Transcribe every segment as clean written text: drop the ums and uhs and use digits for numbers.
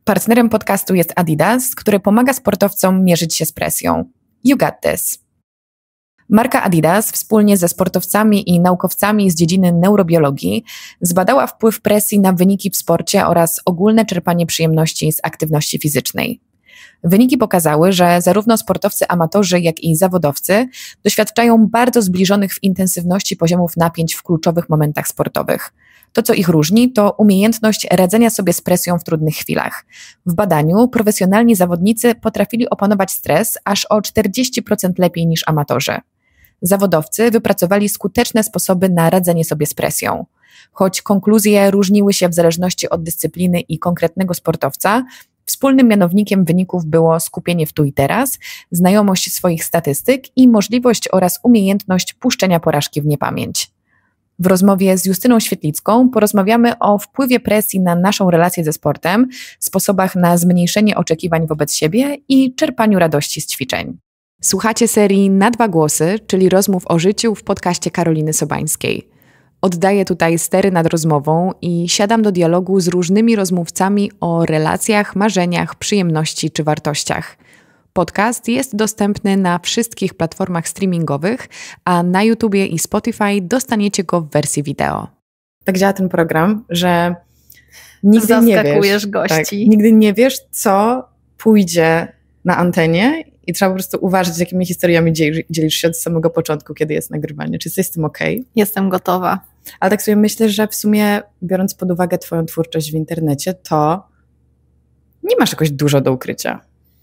Partnerem podcastu jest Adidas, który pomaga sportowcom mierzyć się z presją. You got this. Marka Adidas wspólnie ze sportowcami i naukowcami z dziedziny neurobiologii zbadała wpływ presji na wyniki w sporcie oraz ogólne czerpanie przyjemności z aktywności fizycznej. Wyniki pokazały, że zarówno sportowcy amatorzy, jak i zawodowcy doświadczają bardzo zbliżonych w intensywności poziomów napięć w kluczowych momentach sportowych. To, co ich różni, to umiejętność radzenia sobie z presją w trudnych chwilach. W badaniu profesjonalni zawodnicy potrafili opanować stres aż o 40% lepiej niż amatorzy. Zawodowcy wypracowali skuteczne sposoby na radzenie sobie z presją. Choć konkluzje różniły się w zależności od dyscypliny i konkretnego sportowca, wspólnym mianownikiem wyników było skupienie w tu i teraz, znajomość swoich statystyk i możliwość oraz umiejętność puszczenia porażki w niepamięć. W rozmowie z Justyną Świetlicką porozmawiamy o wpływie presji na naszą relację ze sportem, sposobach na zmniejszenie oczekiwań wobec siebie i czerpaniu radości z ćwiczeń. Słuchacie serii Na dwa głosy, czyli rozmów o życiu w podcaście Karoliny Sobańskiej. Oddaję tutaj stery nad rozmową i siadam do dialogu z różnymi rozmówcami o relacjach, marzeniach, przyjemności czy wartościach. Podcast jest dostępny na wszystkich platformach streamingowych, a na YouTubie i Spotify dostaniecie go w wersji wideo. Tak działa ten program, że nigdy nie wiesz, gości. Nigdy nie wiesz, co pójdzie na antenie i trzeba po prostu uważać, z jakimi historiami dzielisz się od samego początku, kiedy jest nagrywanie. Czy jesteś z tym okej? Jestem gotowa. Ale tak sobie myślę, że w sumie, biorąc pod uwagę twoją twórczość w internecie, to nie masz jakoś dużo do ukrycia.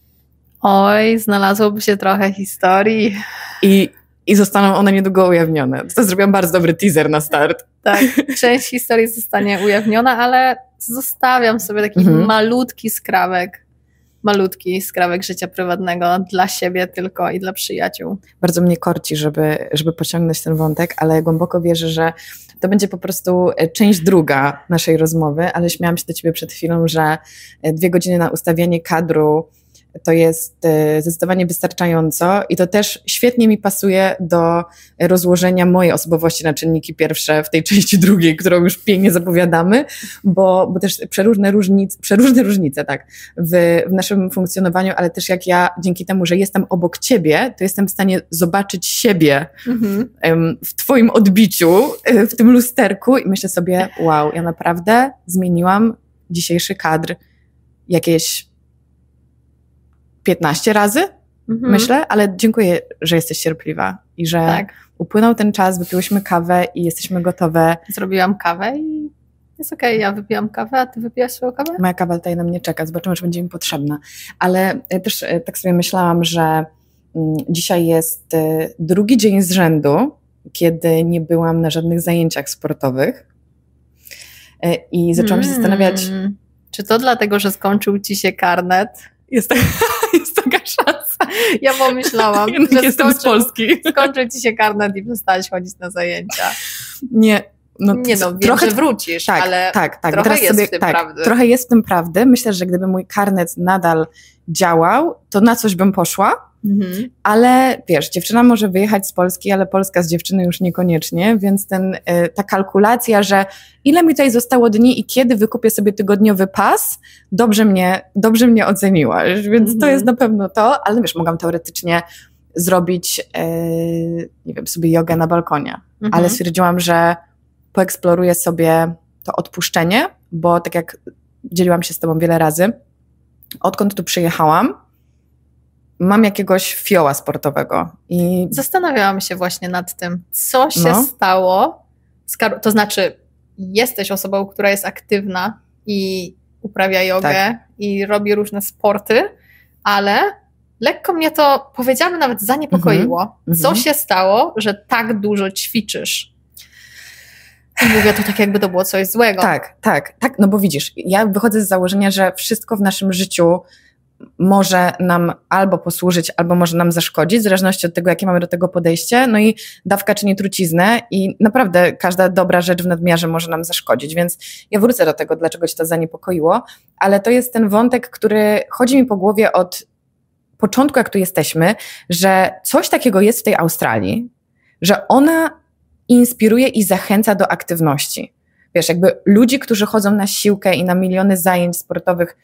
Oj, znalazłoby się trochę historii. I zostaną one niedługo ujawnione. To zrobiłam bardzo dobry teaser na start. Tak, część historii zostanie ujawniona, ale zostawiam sobie taki malutki skrawek życia prywatnego dla siebie tylko i dla przyjaciół. Bardzo mnie korci, żeby pociągnąć ten wątek, ale głęboko wierzę, że to będzie po prostu część druga naszej rozmowy, ale śmiałam się do ciebie przed chwilą, że 2 godziny na ustawianie kadru to jest zdecydowanie wystarczająco i to też świetnie mi pasuje do rozłożenia mojej osobowości na czynniki pierwsze w tej części drugiej, którą już pięknie zapowiadamy, bo też przeróżne różnice tak, w naszym funkcjonowaniu, ale też jak ja dzięki temu, że jestem obok ciebie, to jestem w stanie zobaczyć siebie w twoim odbiciu, w tym lusterku i myślę sobie, wow, ja naprawdę zmieniłam dzisiejszy kadr jakieś 15 razy, myślę, ale dziękuję, że jesteś cierpliwa i że upłynął ten czas, wypiłyśmy kawę i jesteśmy gotowe. Zrobiłam kawę i jest okej, ja wypiłam kawę, a ty wypiłaś swoją kawę? Moja kawa tutaj na mnie czeka, zobaczymy, czy będzie mi potrzebna. Ale też tak sobie myślałam, że dzisiaj jest 2. dzień z rzędu, kiedy nie byłam na żadnych zajęciach sportowych i zaczęłam się zastanawiać. Czy to dlatego, że skończył ci się karnet? Jest taka szansa. Ja pomyślałam, że jestem z Polski. Skończył ci się karnet i przestałeś chodzić na zajęcia. Nie, wiem, trochę, że wrócisz, ale trochę teraz jest sobie, w tym prawdy. Trochę jest w tym prawdy. Myślę, że gdyby mój karnet nadal działał, to na coś bym poszła, ale wiesz, dziewczyna może wyjechać z Polski, ale Polska z dziewczyny już niekoniecznie, więc ta kalkulacja, że ile mi tutaj zostało dni i kiedy wykupię sobie tygodniowy pas, dobrze mnie oceniłaś, więc to jest na pewno to, ale wiesz, mogłam teoretycznie zrobić, nie wiem, sobie jogę na balkonie, ale stwierdziłam, że poeksploruję sobie to odpuszczenie, bo tak jak dzieliłam się z tobą wiele razy, odkąd tu przyjechałam, mam jakiegoś fioła sportowego. I zastanawiałam się właśnie nad tym, co się stało, to znaczy jesteś osobą, która jest aktywna i uprawia jogę i robi różne sporty, ale lekko mnie to, powiedziałabym, nawet zaniepokoiło. Co się stało, że tak dużo ćwiczysz? I mówię to tak, jakby to było coś złego. Tak, no bo widzisz, ja wychodzę z założenia, że wszystko w naszym życiu może nam albo posłużyć, albo może nam zaszkodzić, w zależności od tego, jakie mamy do tego podejście, no i dawka czyni truciznę i naprawdę każda dobra rzecz w nadmiarze może nam zaszkodzić, więc ja wrócę do tego, dlaczego cię to zaniepokoiło, ale to jest ten wątek, który chodzi mi po głowie od początku, jak tu jesteśmy, że coś takiego jest w tej Australii, że ona inspiruje i zachęca do aktywności. Wiesz, jakby ludzi, którzy chodzą na siłkę i na miliony zajęć sportowych,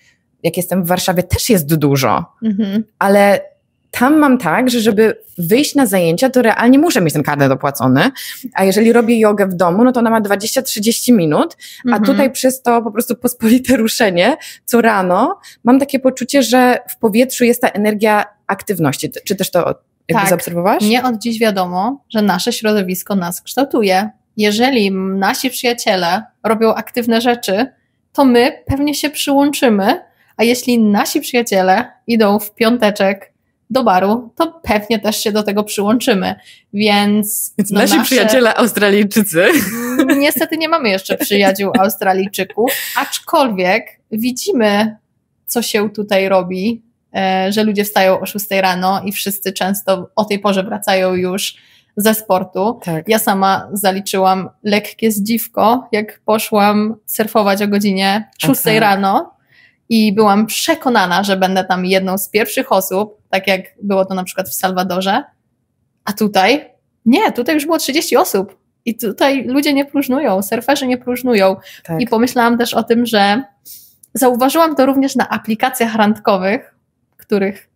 jak jestem w Warszawie, też jest dużo, ale tam mam tak, że żeby wyjść na zajęcia, to realnie muszę mieć ten karnet opłacony, a jeżeli robię jogę w domu, no to ona ma 20-30 minut, a tutaj przez to po prostu pospolite ruszenie co rano mam takie poczucie, że w powietrzu jest ta energia aktywności. Czy też to jakby zaobserwowałaś? Nie od dziś wiadomo, że nasze środowisko nas kształtuje. Jeżeli nasi przyjaciele robią aktywne rzeczy, to my pewnie się przyłączymy, a jeśli nasi przyjaciele idą w piąteczek do baru, to pewnie też się do tego przyłączymy. Więc nasi przyjaciele Australijczycy. Niestety nie mamy jeszcze przyjaciół Australijczyków, aczkolwiek widzimy, co się tutaj robi, że ludzie wstają o 6 rano i wszyscy często o tej porze wracają już ze sportu. Tak. Ja sama zaliczyłam lekkie zdziwko, jak poszłam surfować o godzinie 6 rano i byłam przekonana, że będę tam jedną z pierwszych osób, tak jak było to na przykład w Salwadorze, a tutaj nie, tutaj już było 30 osób i tutaj ludzie nie próżnują, surferzy nie próżnują. Tak. I pomyślałam też o tym, że zauważyłam to również na aplikacjach randkowych, których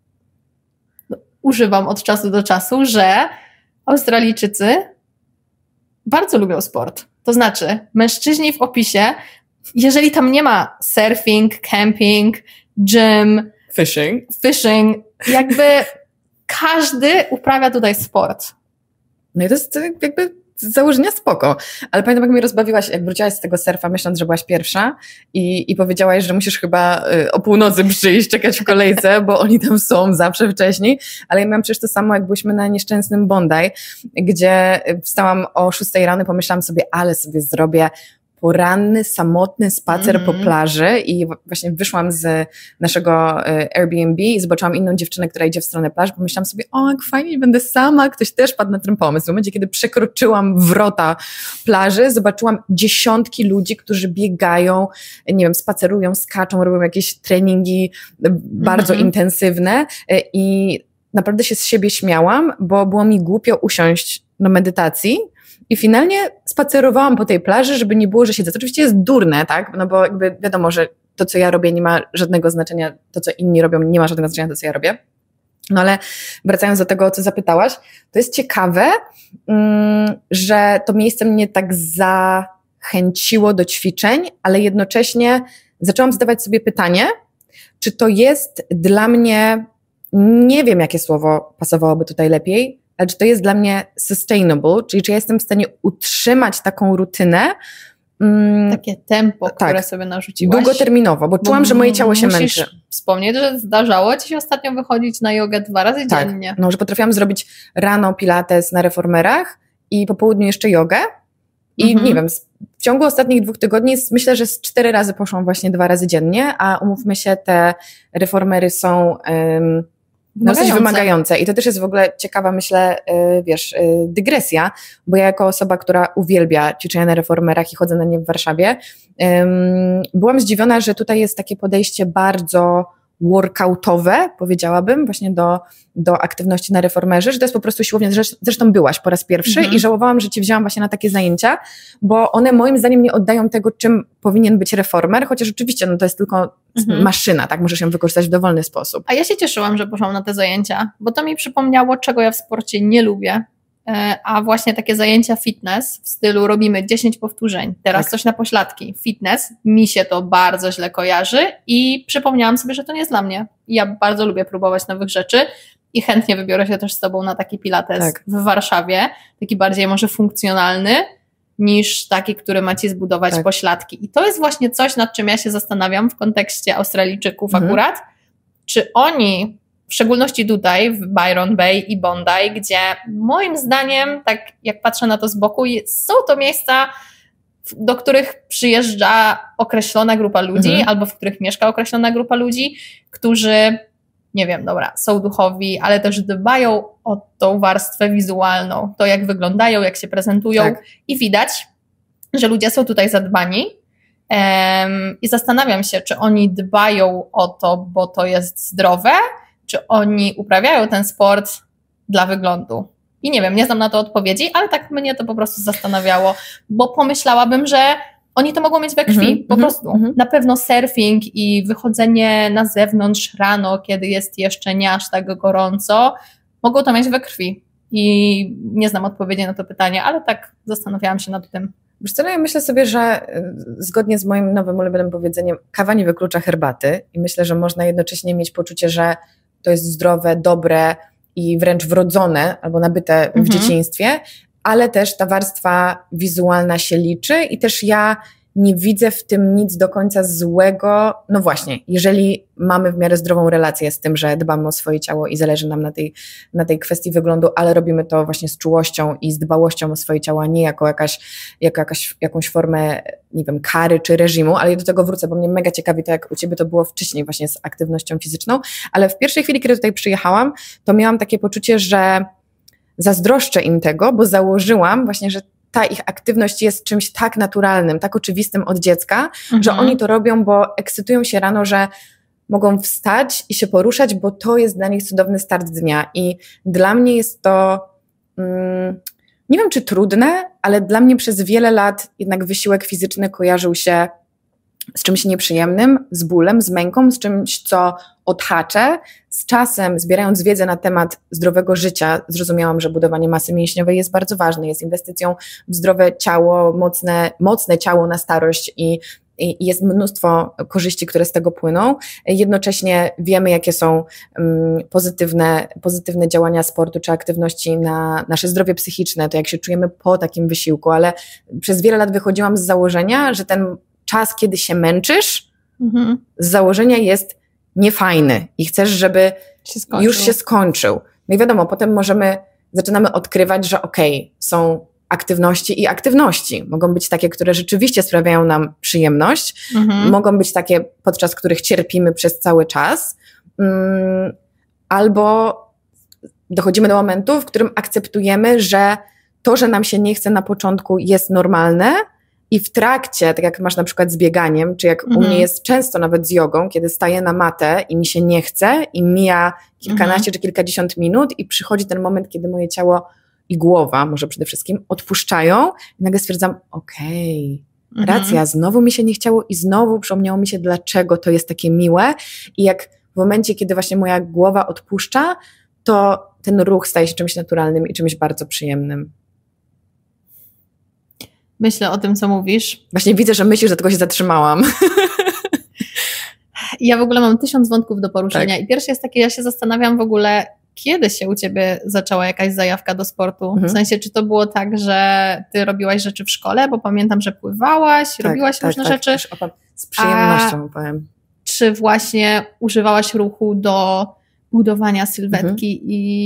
używam od czasu do czasu, że Australijczycy bardzo lubią sport. To znaczy, mężczyźni w opisie, jeżeli tam nie ma surfing, camping, gym, fishing, jakby każdy uprawia tutaj sport. No i to jest jakby z założenia spoko. Ale pamiętam, jak mnie rozbawiłaś, jak wróciłaś z tego surfa, myśląc, że byłaś pierwsza i powiedziałaś, że musisz chyba o północy przyjść, czekać w kolejce, bo oni tam są zawsze wcześniej. Ale ja miałam przecież to samo, jak byliśmy na nieszczęsnym Bondi, gdzie wstałam o 6 rano i pomyślałam sobie, ale sobie zrobię poranny, samotny spacer po plaży i właśnie wyszłam z naszego Airbnb i zobaczyłam inną dziewczynę, która idzie w stronę plaży. Pomyślałam sobie, o jak fajnie, będę sama. Ktoś też padł na ten pomysł. W momencie, kiedy przekroczyłam wrota plaży, zobaczyłam dziesiątki ludzi, którzy biegają, nie wiem, spacerują, skaczą, robią jakieś treningi bardzo intensywne i naprawdę się z siebie śmiałam, bo było mi głupio usiąść na medytacji. I finalnie spacerowałam po tej plaży, żeby nie było, że siedzę. To oczywiście jest durne, tak? No bo jakby wiadomo, że to, co ja robię, nie ma żadnego znaczenia, to, co inni robią, nie ma żadnego znaczenia, to, co ja robię. No ale wracając do tego, o co zapytałaś, to jest ciekawe, że to miejsce mnie tak zachęciło do ćwiczeń, ale jednocześnie zaczęłam zadawać sobie pytanie, czy to jest dla mnie, nie wiem, jakie słowo pasowałoby tutaj lepiej, ale czy to jest dla mnie sustainable, czyli czy ja jestem w stanie utrzymać taką rutynę. Takie tempo, które sobie narzuciłaś. Długoterminowo, bo czułam, że moje ciało się męczy. Musisz wspomnieć, że zdarzało ci się ostatnio wychodzić na jogę 2 razy dziennie. No, że potrafiłam zrobić rano pilates na reformerach i po południu jeszcze jogę. I nie wiem, w ciągu ostatnich 2 tygodni myślę, że z 4 razy poszłam właśnie 2 razy dziennie, a umówmy się, te reformery są dosyć wymagające i to też jest w ogóle ciekawa, myślę, dygresja, bo ja jako osoba, która uwielbia ćwiczenia na reformerach i chodzę na nie w Warszawie, byłam zdziwiona, że tutaj jest takie podejście bardzo workoutowe, powiedziałabym, właśnie do aktywności na reformerze, że to jest po prostu siłownia, zresztą byłaś po raz pierwszy i żałowałam, że cię wzięłam właśnie na takie zajęcia, bo one moim zdaniem nie oddają tego, czym powinien być reformer, chociaż oczywiście no to jest tylko maszyna, tak, możesz ją wykorzystać w dowolny sposób. A ja się cieszyłam, że poszłam na te zajęcia, bo to mi przypomniało, czego ja w sporcie nie lubię, a właśnie takie zajęcia fitness w stylu robimy 10 powtórzeń, teraz coś na pośladki, fitness, mi się to bardzo źle kojarzy i przypomniałam sobie, że to nie jest dla mnie. Ja bardzo lubię próbować nowych rzeczy i chętnie wybiorę się też z tobą na taki pilates w Warszawie, taki bardziej może funkcjonalny niż taki, który ma ci zbudować pośladki. I to jest właśnie coś, nad czym ja się zastanawiam w kontekście Australijczyków akurat, czy oni w szczególności tutaj w Byron Bay i Bondi, gdzie moim zdaniem, tak jak patrzę na to z boku, są to miejsca, do których przyjeżdża określona grupa ludzi albo w których mieszka określona grupa ludzi, którzy, nie wiem, dobra, są duchowi, ale też dbają o tą warstwę wizualną, to jak wyglądają, jak się prezentują i widać, że ludzie są tutaj zadbani. I zastanawiam się, czy oni dbają o to, bo to jest zdrowe, czy oni uprawiają ten sport dla wyglądu. I nie wiem, nie znam na to odpowiedzi, ale tak mnie to po prostu zastanawiało, bo pomyślałabym, że Oni to mogą mieć we krwi, po prostu. Na pewno surfing i wychodzenie na zewnątrz rano, kiedy jest jeszcze nie aż tak gorąco, mogą to mieć we krwi. I nie znam odpowiedzi na to pytanie, ale tak zastanawiałam się nad tym. Wiesz co, no ja myślę sobie, że zgodnie z moim nowym ulubionym powiedzeniem, kawa nie wyklucza herbaty i myślę, że można jednocześnie mieć poczucie, że to jest zdrowe, dobre i wręcz wrodzone albo nabyte w dzieciństwie, ale też ta warstwa wizualna się liczy i też ja nie widzę w tym nic do końca złego. No właśnie, jeżeli mamy w miarę zdrową relację z tym, że dbamy o swoje ciało i zależy nam na tej kwestii wyglądu, ale robimy to właśnie z czułością i z dbałością o swoje ciało, a nie jako jakąś formę, nie wiem, kary czy reżimu, ale ja do tego wrócę, bo mnie mega ciekawi to, jak u Ciebie to było wcześniej właśnie z aktywnością fizyczną, ale w pierwszej chwili, kiedy tutaj przyjechałam, to miałam takie poczucie, że zazdroszczę im tego, bo założyłam właśnie, że ta ich aktywność jest czymś tak naturalnym, tak oczywistym od dziecka, że oni to robią, bo ekscytują się rano, że mogą wstać i się poruszać, bo to jest dla nich cudowny start dnia. I dla mnie jest to, nie wiem czy trudne, ale dla mnie przez wiele lat jednak wysiłek fizyczny kojarzył się z czymś nieprzyjemnym, z bólem, z męką, z czymś, co odhaczę. Z czasem, zbierając wiedzę na temat zdrowego życia, zrozumiałam, że budowanie masy mięśniowej jest bardzo ważne, jest inwestycją w zdrowe ciało, mocne ciało na starość i jest mnóstwo korzyści, które z tego płyną. Jednocześnie wiemy, jakie są pozytywne działania sportu czy aktywności na nasze zdrowie psychiczne, to jak się czujemy po takim wysiłku, ale przez wiele lat wychodziłam z założenia, że ten czas, kiedy się męczysz, z założenia jest niefajny i chcesz, żeby już się skończył. No i wiadomo, potem zaczynamy odkrywać, że są aktywności i aktywności. Mogą być takie, które rzeczywiście sprawiają nam przyjemność, mogą być takie, podczas których cierpimy przez cały czas, albo dochodzimy do momentu, w którym akceptujemy, że to, że nam się nie chce na początku, jest normalne, i w trakcie, tak jak masz na przykład z bieganiem, czy jak u mnie jest często nawet z jogą, kiedy staję na matę i mi się nie chce i mija kilkanaście czy kilkadziesiąt minut i przychodzi ten moment, kiedy moje ciało i głowa, może przede wszystkim, odpuszczają i nagle stwierdzam, racja, znowu mi się nie chciało i znowu przypomniało mi się, dlaczego to jest takie miłe i jak w momencie, kiedy właśnie moja głowa odpuszcza, to ten ruch staje się czymś naturalnym i czymś bardzo przyjemnym. Myślę o tym, co mówisz. Właśnie widzę, że myślisz, że tylko się zatrzymałam. Ja w ogóle mam 1000 wątków do poruszenia i pierwszy jest taki, ja się zastanawiam w ogóle, kiedy się u Ciebie zaczęła jakaś zajawka do sportu? W sensie, czy to było tak, że Ty robiłaś rzeczy w szkole, bo pamiętam, że pływałaś, robiłaś różne rzeczy. Z przyjemnością powiem. Czy właśnie używałaś ruchu do budowania sylwetki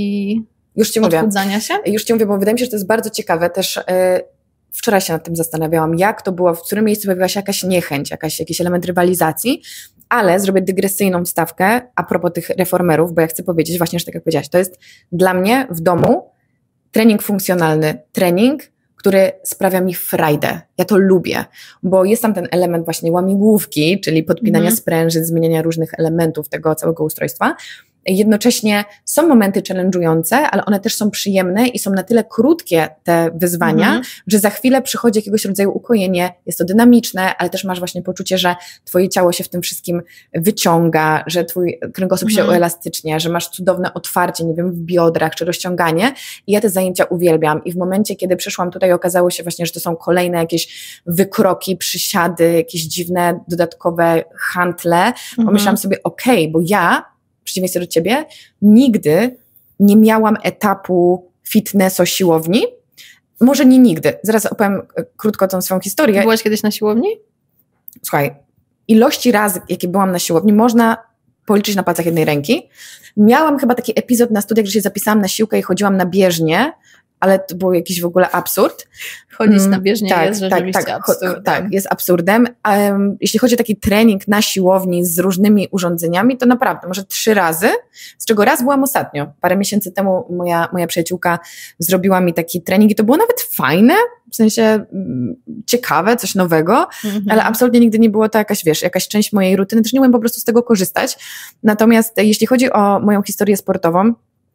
i odchudzania się? Już Ci mówię, bo wydaje mi się, że to jest bardzo ciekawe też. Wczoraj się nad tym zastanawiałam, jak to było, w którym miejscu pojawiła się jakaś niechęć, jakiś element rywalizacji, ale zrobię dygresyjną wstawkę a propos tych reformerów, bo ja chcę powiedzieć właśnie, że tak jak powiedziałaś, to jest dla mnie w domu trening funkcjonalny, trening, który sprawia mi frajdę. Ja to lubię, bo jest tam ten element właśnie łamigłówki, czyli podpinania sprężyn, zmieniania różnych elementów tego całego ustrojstwa. Jednocześnie są momenty challenge'ujące, ale one też są przyjemne i są na tyle krótkie te wyzwania, że za chwilę przychodzi jakiegoś rodzaju ukojenie, jest to dynamiczne, ale też masz właśnie poczucie, że twoje ciało się w tym wszystkim wyciąga, że twój kręgosłup się uelastycznia, że masz cudowne otwarcie, nie wiem, w biodrach czy rozciąganie i ja te zajęcia uwielbiam i w momencie, kiedy przyszłam tutaj, okazało się właśnie, że to są kolejne jakieś wykroki, przysiady, jakieś dziwne dodatkowe hantle, pomyślałam sobie, bo ja w przeciwieństwie do Ciebie, nigdy nie miałam etapu fitness-siłowni. Może nie nigdy. Zaraz opowiem krótko tą swoją historię. Byłaś kiedyś na siłowni? Słuchaj, ilości razy, jakie byłam na siłowni, można policzyć na palcach jednej ręki. Miałam chyba taki epizod na studiach, że się zapisałam na siłkę i chodziłam na bieżnię, ale to był jakiś w ogóle absurd. Chodzić na bieżnię jest rzeczywiście absurdem. Tak, jest absurdem. Jeśli chodzi o taki trening na siłowni z różnymi urządzeniami, to naprawdę może 3 razy, z czego raz byłam ostatnio. Parę miesięcy temu moja przyjaciółka zrobiła mi taki trening i to było nawet fajne, w sensie ciekawe, coś nowego, ale absolutnie nigdy nie było to jakaś część mojej rutyny, też nie umiem po prostu z tego korzystać. Natomiast jeśli chodzi o moją historię sportową,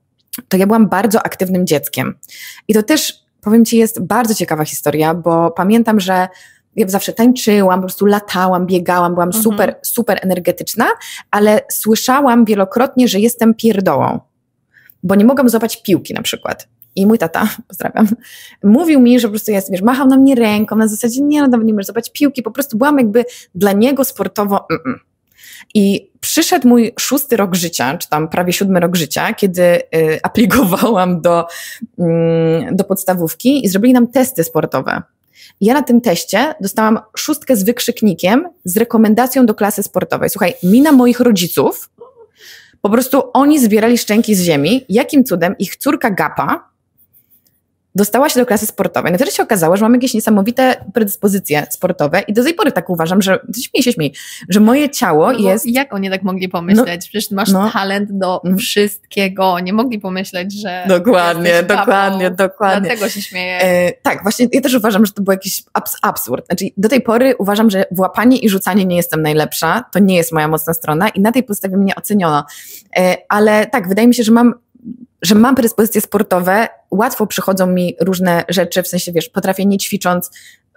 to ja byłam bardzo aktywnym dzieckiem. I to też, powiem Ci, jest bardzo ciekawa historia, bo pamiętam, że ja zawsze tańczyłam, po prostu latałam, biegałam, byłam super energetyczna, ale słyszałam wielokrotnie, że jestem pierdołą, bo nie mogłam złapać piłki na przykład. I mój tata, pozdrawiam, mówił mi, że po prostu jest, wiesz, machał na mnie ręką, na zasadzie nie, no nawet nie możesz złapać piłki, po prostu byłam jakby dla niego sportowo I przyszedł mój 6. rok życia, czy tam prawie 7. rok życia, kiedy aplikowałam do podstawówki i zrobili nam testy sportowe. I ja na tym teście dostałam 6 z wykrzyknikiem z rekomendacją do klasy sportowej. Słuchaj, mina moich rodziców, po prostu oni zbierali szczęki z ziemi, jakim cudem ich córka Gapa dostała się do klasy sportowej. No wtedy się okazało, że mam jakieś niesamowite predyspozycje sportowe i do tej pory tak uważam, że, śmiej, że moje ciało jest... Jak oni tak mogli pomyśleć? Przecież masz talent do wszystkiego. Nie mogli pomyśleć, że... Dokładnie. Dlatego się śmieję. Tak, właśnie ja też uważam, że to był jakiś absurd. Znaczy, do tej pory uważam, że w łapanie i rzucanie nie jestem najlepsza. To nie jest moja mocna strona i na tej podstawie mnie oceniono. Ale tak, wydaje mi się, że mam predyspozycje sportowe, łatwo przychodzą mi różne rzeczy, w sensie, wiesz, potrafię nie ćwicząc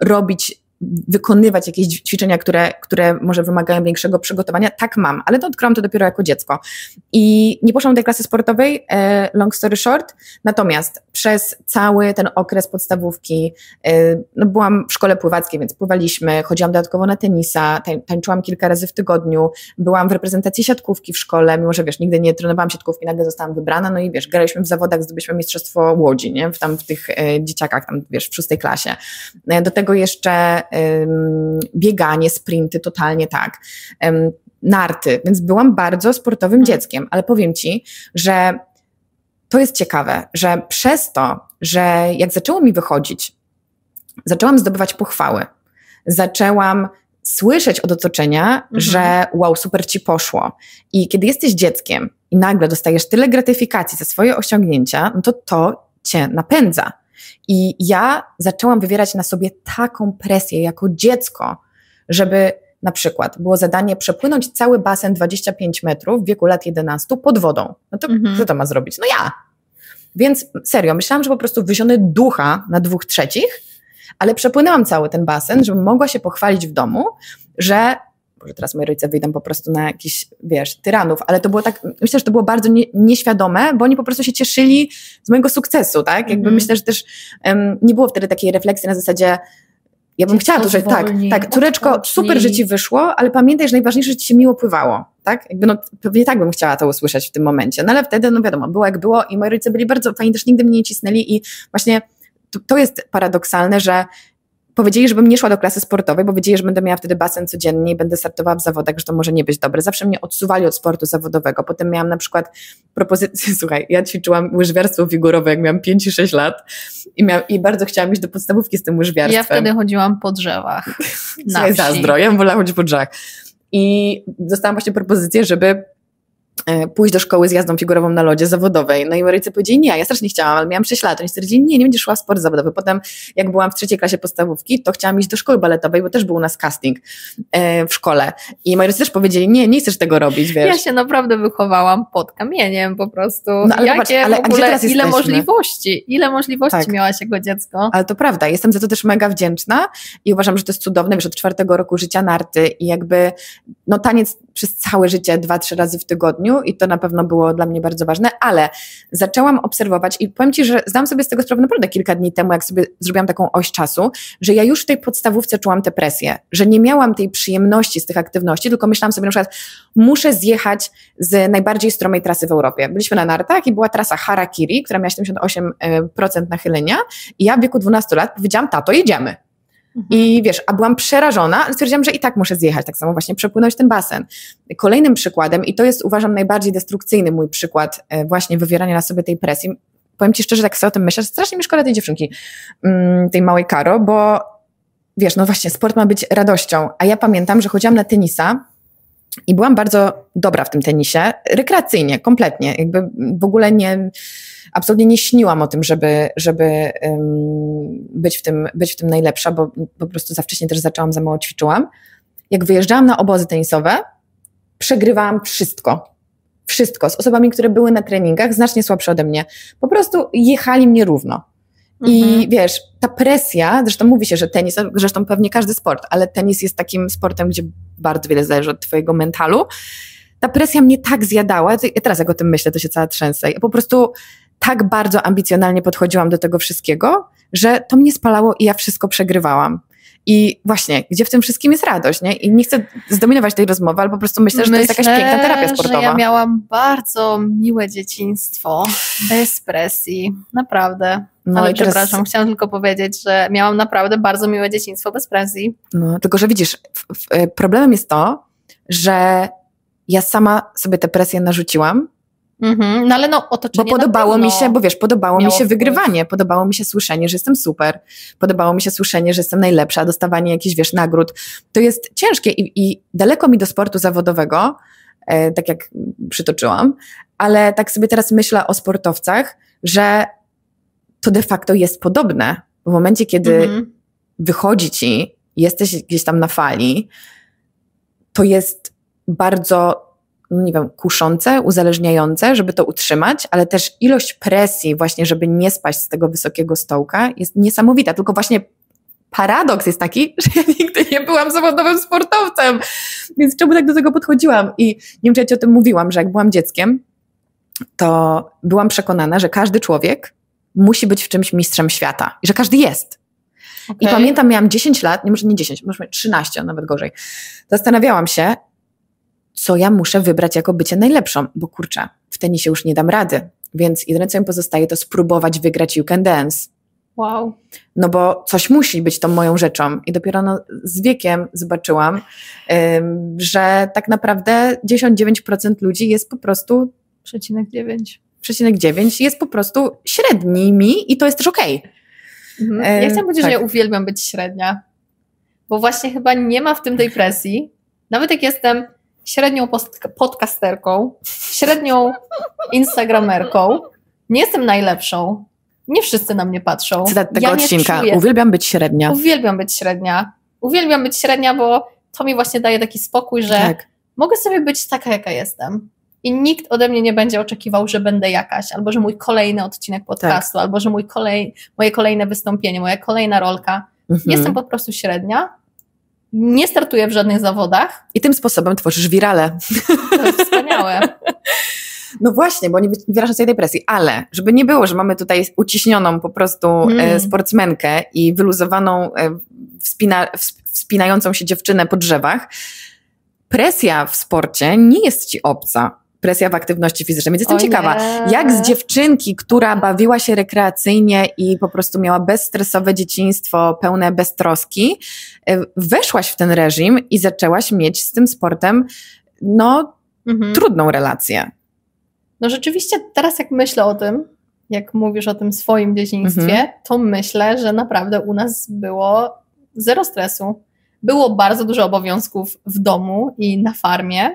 wykonywać jakieś ćwiczenia, które może wymagają większego przygotowania. Tak mam, ale to odkryłam to dopiero jako dziecko. I nie poszłam do tej klasy sportowej, long story short, natomiast przez cały ten okres podstawówki, no byłam w szkole pływackiej, więc pływaliśmy, chodziłam dodatkowo na tenisa, tańczyłam kilka razy w tygodniu, byłam w reprezentacji siatkówki w szkole, mimo że, wiesz, nigdy nie trenowałam siatkówki, nagle zostałam wybrana, no i wiesz, graliśmy w zawodach, zdobyliśmy mistrzostwo Łodzi, nie? W tych dzieciakach, tam wiesz, w 6. klasie. Do tego jeszcze bieganie, sprinty, totalnie tak. Narty, więc byłam bardzo sportowym dzieckiem, ale powiem Ci, że to jest ciekawe, że przez to, że jak zaczęło mi wychodzić, zaczęłam zdobywać pochwały, zaczęłam słyszeć od otoczenia, że wow, super Ci poszło. I kiedy jesteś dzieckiem i nagle dostajesz tyle gratyfikacji za swoje osiągnięcia, no to Cię napędza. I ja zaczęłam wywierać na sobie taką presję jako dziecko, żeby na przykład było zadanie przepłynąć cały basen 25 metrów w wieku lat 11 pod wodą. No to kto to ma zrobić? No ja. Więc serio, myślałam, że po prostu wyziony ducha na 2/3, ale przepłynęłam cały ten basen, żebym mogła się pochwalić w domu, że może teraz moi rodzice wyjdą po prostu na jakiś, wiesz, tyranów, ale to było tak, myślę, że to było bardzo nieświadome, bo oni po prostu się cieszyli z mojego sukcesu, tak? Jakby myślę, że też nie było wtedy takiej refleksji na zasadzie, ja bym chciała dużo, tak, córeczko, super, że Ci wyszło, ale pamiętaj, że najważniejsze, że Ci się miło pływało, tak? Jakby no, pewnie tak bym chciała to usłyszeć w tym momencie, no ale wtedy, no wiadomo, było jak było i moi rodzice byli bardzo fajni, też nigdy mnie nie cisnęli i właśnie to jest paradoksalne, że powiedzieli, żebym nie szła do klasy sportowej, bo wiedzieli, że będę miała wtedy basen codziennie i będę startowała w zawodach, że to może nie być dobre. Zawsze mnie odsuwali od sportu zawodowego. Potem miałam na przykład propozycję, słuchaj, ja ćwiczyłam łyżwiarstwo figurowe, jak miałam 5 i 6 lat i bardzo chciałam iść do podstawówki z tym łyżwiarstwem. Ja wtedy chodziłam po drzewach na wsi. Zazdro, ja wolałam chodzić po drzewach. I dostałam właśnie propozycję, żeby pójść do szkoły z jazdą figurową na lodzie zawodowej. No i moi rodzice powiedzieli, nie, ja strasznie chciałam, ale miałam 6 lat. Oni stwierdzili, nie będziesz szła w sport zawodowy. Potem jak byłam w 3. klasie podstawówki, to chciałam iść do szkoły baletowej, bo też był u nas casting w szkole. I moi rodzice też powiedzieli, nie chcesz tego robić, wiesz. Ja się naprawdę wychowałam pod kamieniem po prostu. No, ale popatrz, ale w ogóle, ile możliwości tak. Miałaś jako dziecko. Ale to prawda, jestem za to też mega wdzięczna i uważam, że to jest cudowne, wiesz, od 4. roku życia narty i jakby no taniec przez całe życie 2-3 razy w tygodniu i to na pewno było dla mnie bardzo ważne, ale zaczęłam obserwować i powiem Ci, że zdałam sobie z tego sprawę naprawdę kilka dni temu, jak sobie zrobiłam taką oś czasu, że ja już w tej podstawówce czułam tę presję, że nie miałam tej przyjemności z tych aktywności, tylko myślałam sobie na przykład, muszę zjechać z najbardziej stromej trasy w Europie. Byliśmy na nartach i była trasa Harakiri, która miała 78% nachylenia i ja w wieku 12 lat powiedziałam, tato, jedziemy. I wiesz, a byłam przerażona, ale stwierdziłam, że i tak muszę zjechać, tak samo właśnie przepłynąć ten basen. Kolejnym przykładem, i to jest uważam najbardziej destrukcyjny mój przykład właśnie wywierania na sobie tej presji, powiem Ci szczerze, tak sobie o tym myślę, strasznie mi szkoda tej dziewczynki, tej małej Karo, bo wiesz, no właśnie sport ma być radością, a ja pamiętam, że chodziłam na tenisa i byłam bardzo dobra w tym tenisie, rekreacyjnie, kompletnie, jakby w ogóle absolutnie nie śniłam o tym, żeby być w tym najlepsza, bo po prostu za wcześnie też za mało ćwiczyłam. Jak wyjeżdżałam na obozy tenisowe, przegrywałam wszystko z osobami, które były na treningach znacznie słabsze ode mnie. Po prostu jechali mnie równo. I wiesz, ta presja, zresztą mówi się, że tenis, zresztą pewnie każdy sport, ale tenis jest takim sportem, gdzie bardzo wiele zależy od twojego mentalu. Ta presja mnie tak zjadała, ja teraz jak o tym myślę, to się cała trzęsę. Ja po prostu tak bardzo ambicjonalnie podchodziłam do tego wszystkiego, że to mnie spalało i ja wszystko przegrywałam. I właśnie, gdzie w tym wszystkim jest radość, nie? I nie chcę zdominować tej rozmowy, ale po prostu myślę, że to jest jakaś piękna terapia sportowa. Że ja miałam bardzo miłe dzieciństwo, bez presji, naprawdę. No ale i teraz... przepraszam, chciałam tylko powiedzieć, że miałam naprawdę bardzo miłe dzieciństwo bez presji. No, tylko że widzisz, problemem jest to, że ja sama sobie tę presję narzuciłam. No ale no otoczenie. Bo podobało mi się, bo wiesz, podobało mi się wygrywanie, wpływ. Podobało mi się słyszenie, że jestem super, podobało mi się słyszenie, że jestem najlepsza, dostawanie jakichś, wiesz, nagród. To jest ciężkie i daleko mi do sportu zawodowego, tak jak przytoczyłam, ale tak sobie teraz myślę o sportowcach, że to de facto jest podobne. W momencie, kiedy wychodzi ci, jesteś gdzieś tam na fali, to jest bardzo, nie wiem, kuszące, uzależniające, żeby to utrzymać, ale też ilość presji właśnie, żeby nie spaść z tego wysokiego stołka jest niesamowita. Tylko właśnie paradoks jest taki, że ja nigdy nie byłam zawodowym sportowcem, więc czemu tak do tego podchodziłam? I nie wiem, czy ja ci o tym mówiłam, że jak byłam dzieckiem, to byłam przekonana, że każdy człowiek musi być w czymś mistrzem świata i że każdy jest. Okay. I pamiętam, miałam 10 lat, nie, może nie 10, może 13, a nawet gorzej. Zastanawiałam się, co ja muszę wybrać jako bycie najlepszą, bo kurczę, w tenisie już nie dam rady, więc jedyne, co mi pozostaje, to spróbować wygrać You Can Dance. Wow. No bo coś musi być tą moją rzeczą i dopiero z wiekiem zobaczyłam, że tak naprawdę 99% ludzi jest po prostu 0,9 jest po prostu średnimi i to jest też okej. Ja chcę powiedzieć, że ja uwielbiam być średnia, bo właśnie chyba nie ma w tym tej presji. Nawet jak jestem średnią podcasterką, średnią instagramerką, nie jestem najlepszą. Nie wszyscy na mnie patrzą. Cytat tego odcinka. Uwielbiam być średnia. Uwielbiam być średnia. Uwielbiam być średnia, bo to mi właśnie daje taki spokój, że mogę sobie być taka, jaka jestem. I nikt ode mnie nie będzie oczekiwał, że będę jakaś, albo że mój kolejny odcinek podcastu, albo że moje kolejne wystąpienie, moja kolejna rolka. Jestem po prostu średnia. Nie startuję w żadnych zawodach. I tym sposobem tworzysz wirale. To jest wspaniałe. No właśnie, bo nie wyrażam sobie tej presji, ale żeby nie było, że mamy tutaj uciśnioną po prostu sportsmenkę i wyluzowaną, wspinającą się dziewczynę po drzewach, presja w sporcie nie jest ci obca. Presja w aktywności fizycznej, więc jestem ciekawa, jak z dziewczynki, która bawiła się rekreacyjnie i po prostu miała bezstresowe dzieciństwo, pełne beztroski, weszłaś w ten reżim i zaczęłaś mieć z tym sportem trudną relację. No rzeczywiście teraz jak myślę o tym, jak mówisz o tym swoim dzieciństwie, to myślę, że naprawdę u nas było zero stresu. Było bardzo dużo obowiązków w domu i na farmie.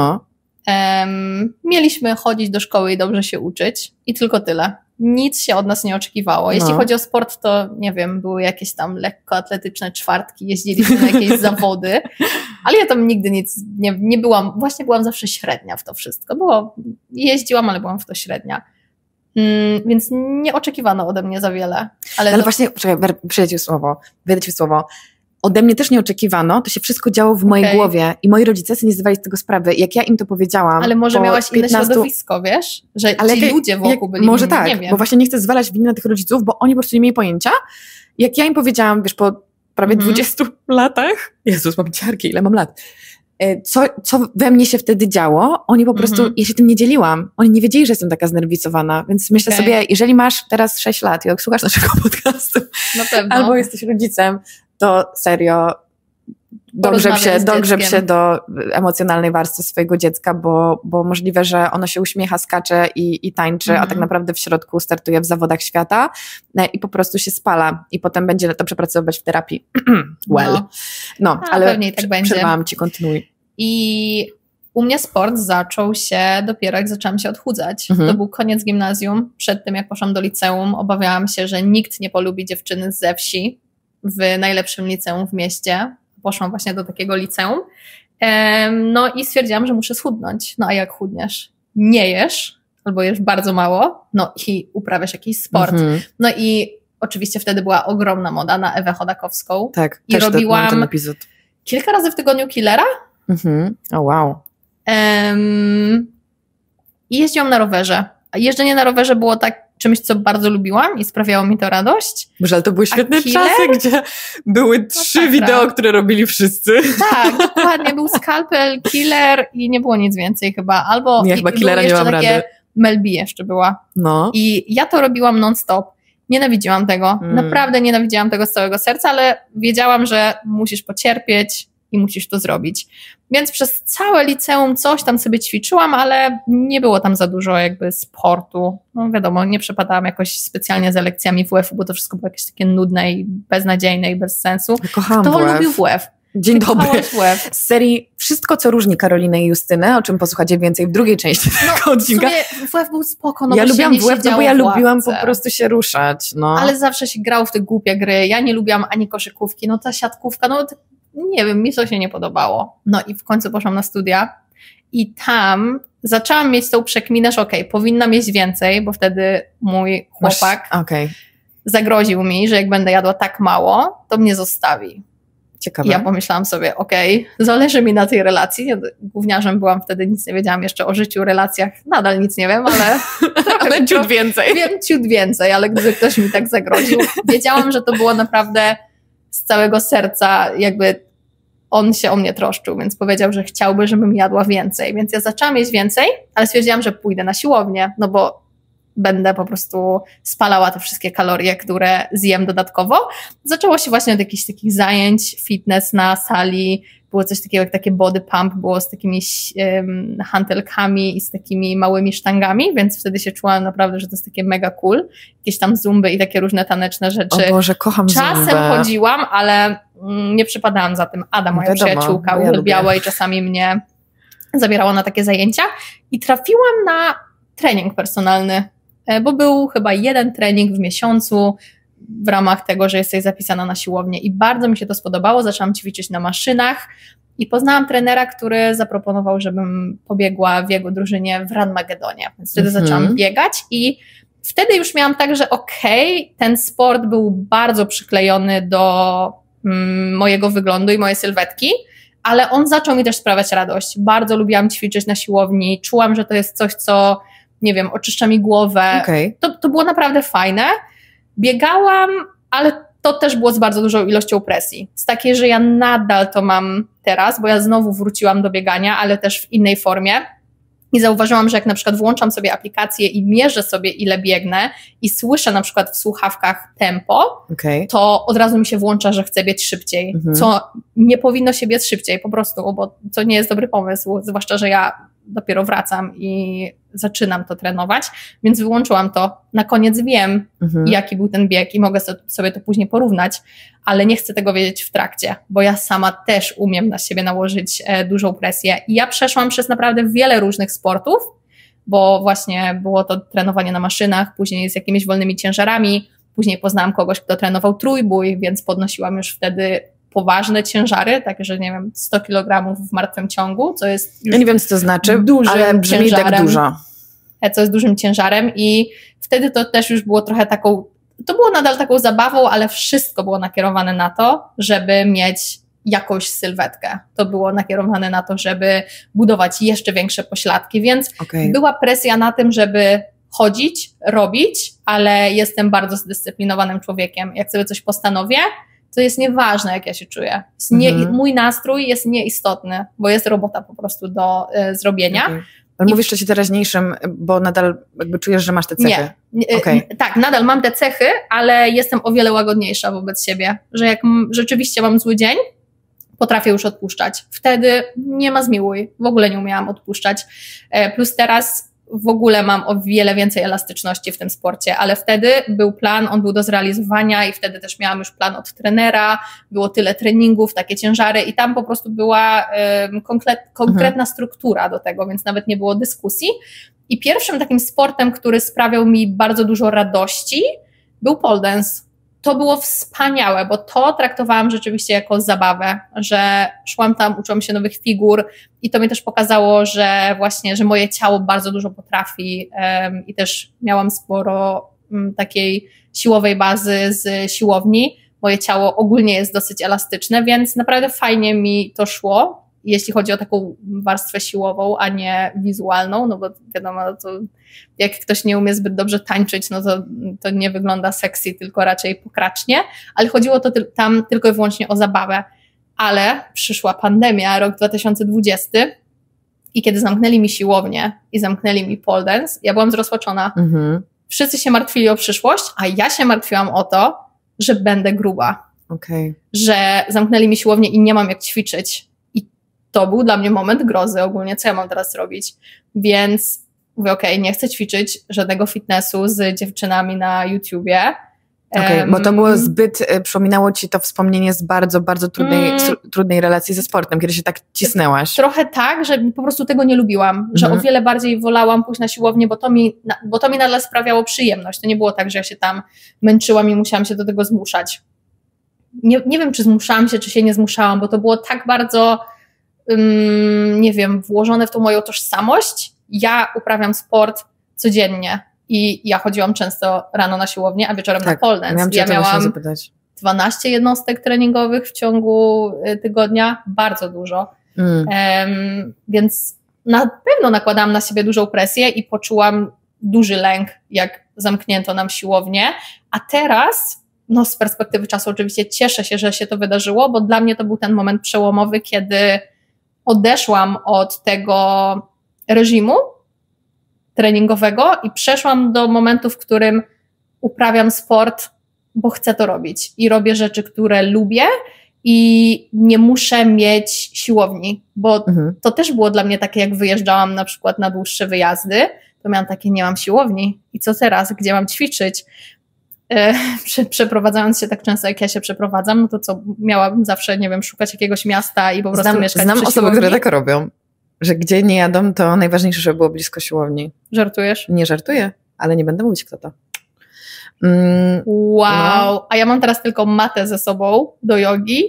Mieliśmy chodzić do szkoły i dobrze się uczyć i tylko tyle. Nic się od nas nie oczekiwało. Jeśli chodzi o sport, to nie wiem, były jakieś tam lekkoatletyczne czwartki, jeździliśmy na jakieś zawody, ale ja tam nigdy nic nie byłam, właśnie byłam zawsze średnia w to wszystko. Jeździłam, ale byłam w to średnia. Więc nie oczekiwano ode mnie za wiele. Ale właśnie, czekaj, wyjdę ci słowo. Ode mnie też nie oczekiwano, to się wszystko działo w mojej głowie i moi rodzice sobie nie zdawali z tego sprawy. Jak ja im to powiedziałam... Ale może miałaś inne środowisko, wiesz? Że ci ludzie wokół byli może tak, nie wiem. Bo właśnie nie chcę zwalać winy na tych rodziców, bo oni po prostu nie mieli pojęcia. Jak ja im powiedziałam, wiesz, po prawie 20 latach, Jezus, mam ciarki, ile mam lat, co we mnie się wtedy działo, oni po prostu, ja się tym nie dzieliłam. Oni nie wiedzieli, że jestem taka znerwicowana, więc myślę sobie, jeżeli masz teraz 6 lat i jak słuchasz naszego podcastu, albo jesteś rodzicem, to serio dogrzeb się do emocjonalnej warstwy swojego dziecka, bo możliwe, że ono się uśmiecha, skacze i tańczy, a tak naprawdę w środku startuje w zawodach świata i po prostu się spala i potem będzie to przepracowywać w terapii. Ale pewnie tak będzie. Przerwałam ci, kontynuuj. I u mnie sport zaczął się dopiero jak zaczęłam się odchudzać. To był koniec gimnazjum. Przed tym jak poszłam do liceum, obawiałam się, że nikt nie polubi dziewczyny ze wsi w najlepszym liceum w mieście. Poszłam właśnie do takiego liceum. No i stwierdziłam, że muszę schudnąć. No a jak chudniesz? Nie jesz, albo jesz bardzo mało, no i uprawiasz jakiś sport. No i oczywiście wtedy była ogromna moda na Ewę Chodakowską. Tak, i też robiłam ten epizod. Kilka razy w tygodniu Killera. O wow. I jeździłam na rowerze. A jeżdżenie na rowerze było czymś, co bardzo lubiłam i sprawiało mi to radość. Boże, ale to były świetne czasy, gdzie były 3 wideo, które robili wszyscy. Tak, dokładnie. Był Scalpel, Killer i nie było nic więcej chyba. Albo nie, chyba Killera nie mam rady. Mel B jeszcze była. No. I ja to robiłam non-stop. Nienawidziłam tego. Naprawdę nienawidziłam tego z całego serca, ale wiedziałam, że musisz pocierpieć i musisz to zrobić. Więc przez całe liceum coś tam sobie ćwiczyłam, ale nie było tam za dużo jakby sportu. No wiadomo, nie przepadałam jakoś specjalnie za lekcjami WF-u, bo to wszystko było jakieś takie nudne i beznadziejne i bez sensu. Kocham Kto WF. lubił WF? Dzień dobry. Z serii Wszystko, co różni Karolinę i Justynę, o czym posłuchacie więcej w drugiej części tego odcinka. WF był spoko. No ja lubiłam WF, bo ja lubiłam po prostu się ruszać. No. Ale zawsze się grało w te głupie gry. Ja nie lubiłam ani koszykówki, no ta siatkówka, no nie wiem, mi to się nie podobało. No i w końcu poszłam na studia i tam zaczęłam mieć tą przekminę, że powinnam jeść więcej, bo wtedy mój chłopak zagroził mi, że jak będę jadła tak mało, to mnie zostawi. Ciekawe. I ja pomyślałam sobie, zależy mi na tej relacji. Gówniarzem byłam wtedy, nic nie wiedziałam jeszcze o życiu, relacjach. Nadal nic nie wiem, ale... ale ciut więcej. Wiem ciut więcej, ale gdyby ktoś mi tak zagroził, wiedziałam, że to było naprawdę z całego serca, jakby on się o mnie troszczył, więc powiedział, że chciałby, żebym jadła więcej. Więc ja zaczęłam jeść więcej, ale stwierdziłam, że pójdę na siłownię, no bo będę po prostu spalała te wszystkie kalorie, które zjem dodatkowo. Zaczęło się właśnie od jakichś takich zajęć, fitness na sali, było coś takiego jak takie body pump, było z takimi hantelkami i z takimi małymi sztangami, więc wtedy się czułam naprawdę, że to jest takie mega cool. Jakieś tam zumby i takie różne taneczne rzeczy. O Boże, kocham Czasem zumbę. chodziłam, ale nie przypadałam za tym. Ada, moja przyjaciółka, uwielbiała i czasami mnie zabierała na takie zajęcia i trafiłam na trening personalny, bo był chyba 1 trening w miesiącu w ramach tego, że jesteś zapisana na siłownię i bardzo mi się to spodobało, zaczęłam ćwiczyć na maszynach i poznałam trenera, który zaproponował, żebym pobiegła w jego drużynie w Ranmagedonie, więc wtedy zaczęłam biegać i wtedy już miałam tak, że ten sport był bardzo przyklejony do mojego wyglądu i mojej sylwetki, ale on zaczął mi też sprawiać radość. Bardzo lubiłam ćwiczyć na siłowni, czułam, że to jest coś, co nie wiem, oczyszcza mi głowę. To było naprawdę fajne. Biegałam, ale to też było z bardzo dużą ilością presji. Z takiej, że ja nadal to mam teraz, bo ja znowu wróciłam do biegania, ale też w innej formie. I zauważyłam, że jak na przykład włączam sobie aplikację i mierzę sobie, ile biegnę i słyszę na przykład w słuchawkach tempo, to od razu mi się włącza, że chcę biec szybciej, co nie powinno się biec szybciej po prostu, bo to nie jest dobry pomysł, zwłaszcza, że ja dopiero wracam i zaczynam to trenować, więc wyłączyłam to. Na koniec wiem, jaki był ten bieg i mogę sobie to później porównać, ale nie chcę tego wiedzieć w trakcie, bo ja sama też umiem na siebie nałożyć dużą presję. I ja przeszłam przez naprawdę wiele różnych sportów, bo właśnie było to trenowanie na maszynach, później z jakimiś wolnymi ciężarami, później poznałam kogoś, kto trenował trójbój, więc podnosiłam już wtedy poważne ciężary, takie, że nie wiem, 100 kg w martwym ciągu, co jest już ja nie wiem, co to znaczy, ale brzmi ciężarem, tak dużo. Co jest dużym ciężarem i wtedy to też już było trochę taką, to było nadal taką zabawą, ale wszystko było nakierowane na to, żeby mieć jakąś sylwetkę. To było nakierowane na to, żeby budować jeszcze większe pośladki, więc była presja na tym, żeby chodzić, robić, ale jestem bardzo zdyscyplinowanym człowiekiem. Jak sobie coś postanowię, to jest nieważne, jak ja się czuję. Mój nastrój jest nieistotny, bo jest robota po prostu do zrobienia. Ale mówisz o czasie teraźniejszym, bo nadal jakby czujesz, że masz te cechy. Tak, nadal mam te cechy, ale jestem o wiele łagodniejsza wobec siebie, że jak rzeczywiście mam zły dzień, potrafię już odpuszczać. Wtedy nie ma zmiłuj, w ogóle nie umiałam odpuszczać. Plus teraz w ogóle mam o wiele więcej elastyczności w tym sporcie, ale wtedy był plan, on był do zrealizowania i wtedy też miałam już plan od trenera, było tyle treningów, takie ciężary i tam po prostu była konkretna struktura do tego, więc nawet nie było dyskusji. I pierwszym takim sportem, który sprawiał mi bardzo dużo radości, był pole dance. To było wspaniałe, bo to traktowałam rzeczywiście jako zabawę, że szłam tam, uczyłam się nowych figur i to mi też pokazało, że właśnie, że moje ciało bardzo dużo potrafi i też miałam sporo takiej siłowej bazy z siłowni. Moje ciało ogólnie jest dosyć elastyczne, więc naprawdę fajnie mi to szło, jeśli chodzi o taką warstwę siłową, a nie wizualną, no bo wiadomo, to jak ktoś nie umie zbyt dobrze tańczyć, no to nie wygląda sexy, tylko raczej pokracznie, ale chodziło to tam tylko i wyłącznie o zabawę. Ale przyszła pandemia, rok 2020 i kiedy zamknęli mi siłownię i zamknęli mi pole dance, ja byłam zrozpaczona. Wszyscy się martwili o przyszłość, a ja się martwiłam o to, że będę gruba. Że zamknęli mi siłownię i nie mam jak ćwiczyć. I to był dla mnie moment grozy ogólnie, co ja mam teraz robić. Więc mówię, nie chcę ćwiczyć żadnego fitnessu z dziewczynami na YouTubie. Bo to było zbyt, przypominało ci to wspomnienie z bardzo, bardzo trudnej relacji ze sportem, kiedy się tak cisnęłaś. Trochę tak, że po prostu tego nie lubiłam, że o wiele bardziej wolałam pójść na siłownię, bo to mi nadal sprawiało przyjemność. To nie było tak, że ja się tam męczyłam i musiałam się do tego zmuszać. Nie wiem, czy zmuszałam się, czy się nie zmuszałam, bo to było tak bardzo, nie wiem, włożone w tą moją tożsamość. Ja uprawiam sport codziennie. I ja chodziłam często rano na siłownię, a wieczorem na pole dance. Ja miałam 12 jednostek treningowych w ciągu tygodnia, bardzo dużo. Więc na pewno nakładałam na siebie dużą presję i poczułam duży lęk, jak zamknięto nam siłownię. A teraz, z perspektywy czasu oczywiście cieszę się, że się to wydarzyło, bo dla mnie to był ten moment przełomowy, kiedy odeszłam od tego reżimu treningowego i przeszłam do momentu, w którym uprawiam sport, bo chcę to robić i robię rzeczy, które lubię i nie muszę mieć siłowni, bo to też było dla mnie takie, jak wyjeżdżałam na przykład na dłuższe wyjazdy, to miałam takie, nie mam siłowni i co teraz, gdzie mam ćwiczyć? Przeprowadzając się tak często, jak ja się przeprowadzam, no to co, miałabym zawsze, nie wiem, szukać jakiegoś miasta i po prostu mieszkać Znam przy osoby, siłowni. które tak robią. Że gdzie nie jadą, to najważniejsze, żeby było blisko siłowni. Żartujesz? Nie żartuję, ale nie będę mówić, kto to. Wow, a ja mam teraz tylko matę ze sobą do jogi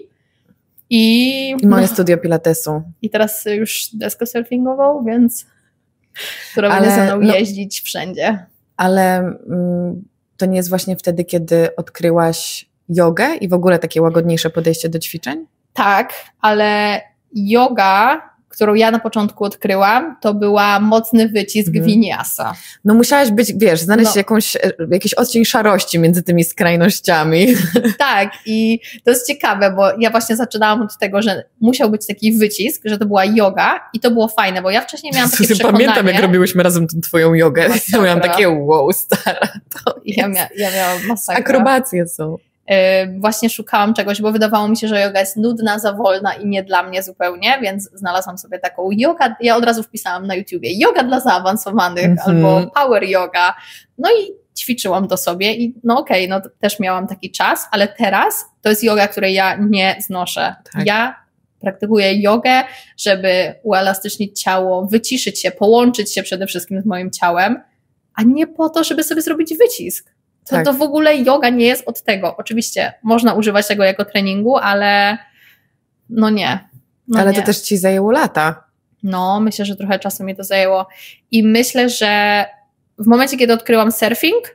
i moje studio pilatesu. I teraz już deskę surfingową, więc która będzie ze mną jeździć wszędzie. Ale to nie jest właśnie wtedy, kiedy odkryłaś jogę i w ogóle takie łagodniejsze podejście do ćwiczeń? Tak, ale yoga, którą ja na początku odkryłam, to była mocny wycisk vinyasa. No musiałaś być, znaleźć jakiś odcień szarości między tymi skrajnościami. Tak, i to jest ciekawe, bo ja właśnie zaczynałam od tego, że musiał być taki wycisk, że to była joga i to było fajne, bo ja wcześniej miałam takie przekonanie. Pamiętam, jak robiłyśmy razem tę twoją jogę. Ja miałam takie stara. Ja miałam masakrę. Akrobacje są. Właśnie szukałam czegoś, bo wydawało mi się, że joga jest nudna, za wolna i nie dla mnie zupełnie, więc znalazłam sobie taką jogę. Ja od razu wpisałam na YouTubie yoga dla zaawansowanych albo power yoga. No i ćwiczyłam to sobie i to też miałam taki czas, ale teraz to jest joga, której ja nie znoszę. Tak. Ja praktykuję jogę, żeby uelastycznić ciało, wyciszyć się, połączyć się przede wszystkim z moim ciałem, a nie po to, żeby sobie zrobić wycisk. To w ogóle yoga nie jest od tego. Oczywiście można używać tego jako treningu, ale nie. Ale to też ci zajęło lata. Myślę, że trochę czasu mi to zajęło. I myślę, że w momencie, kiedy odkryłam surfing,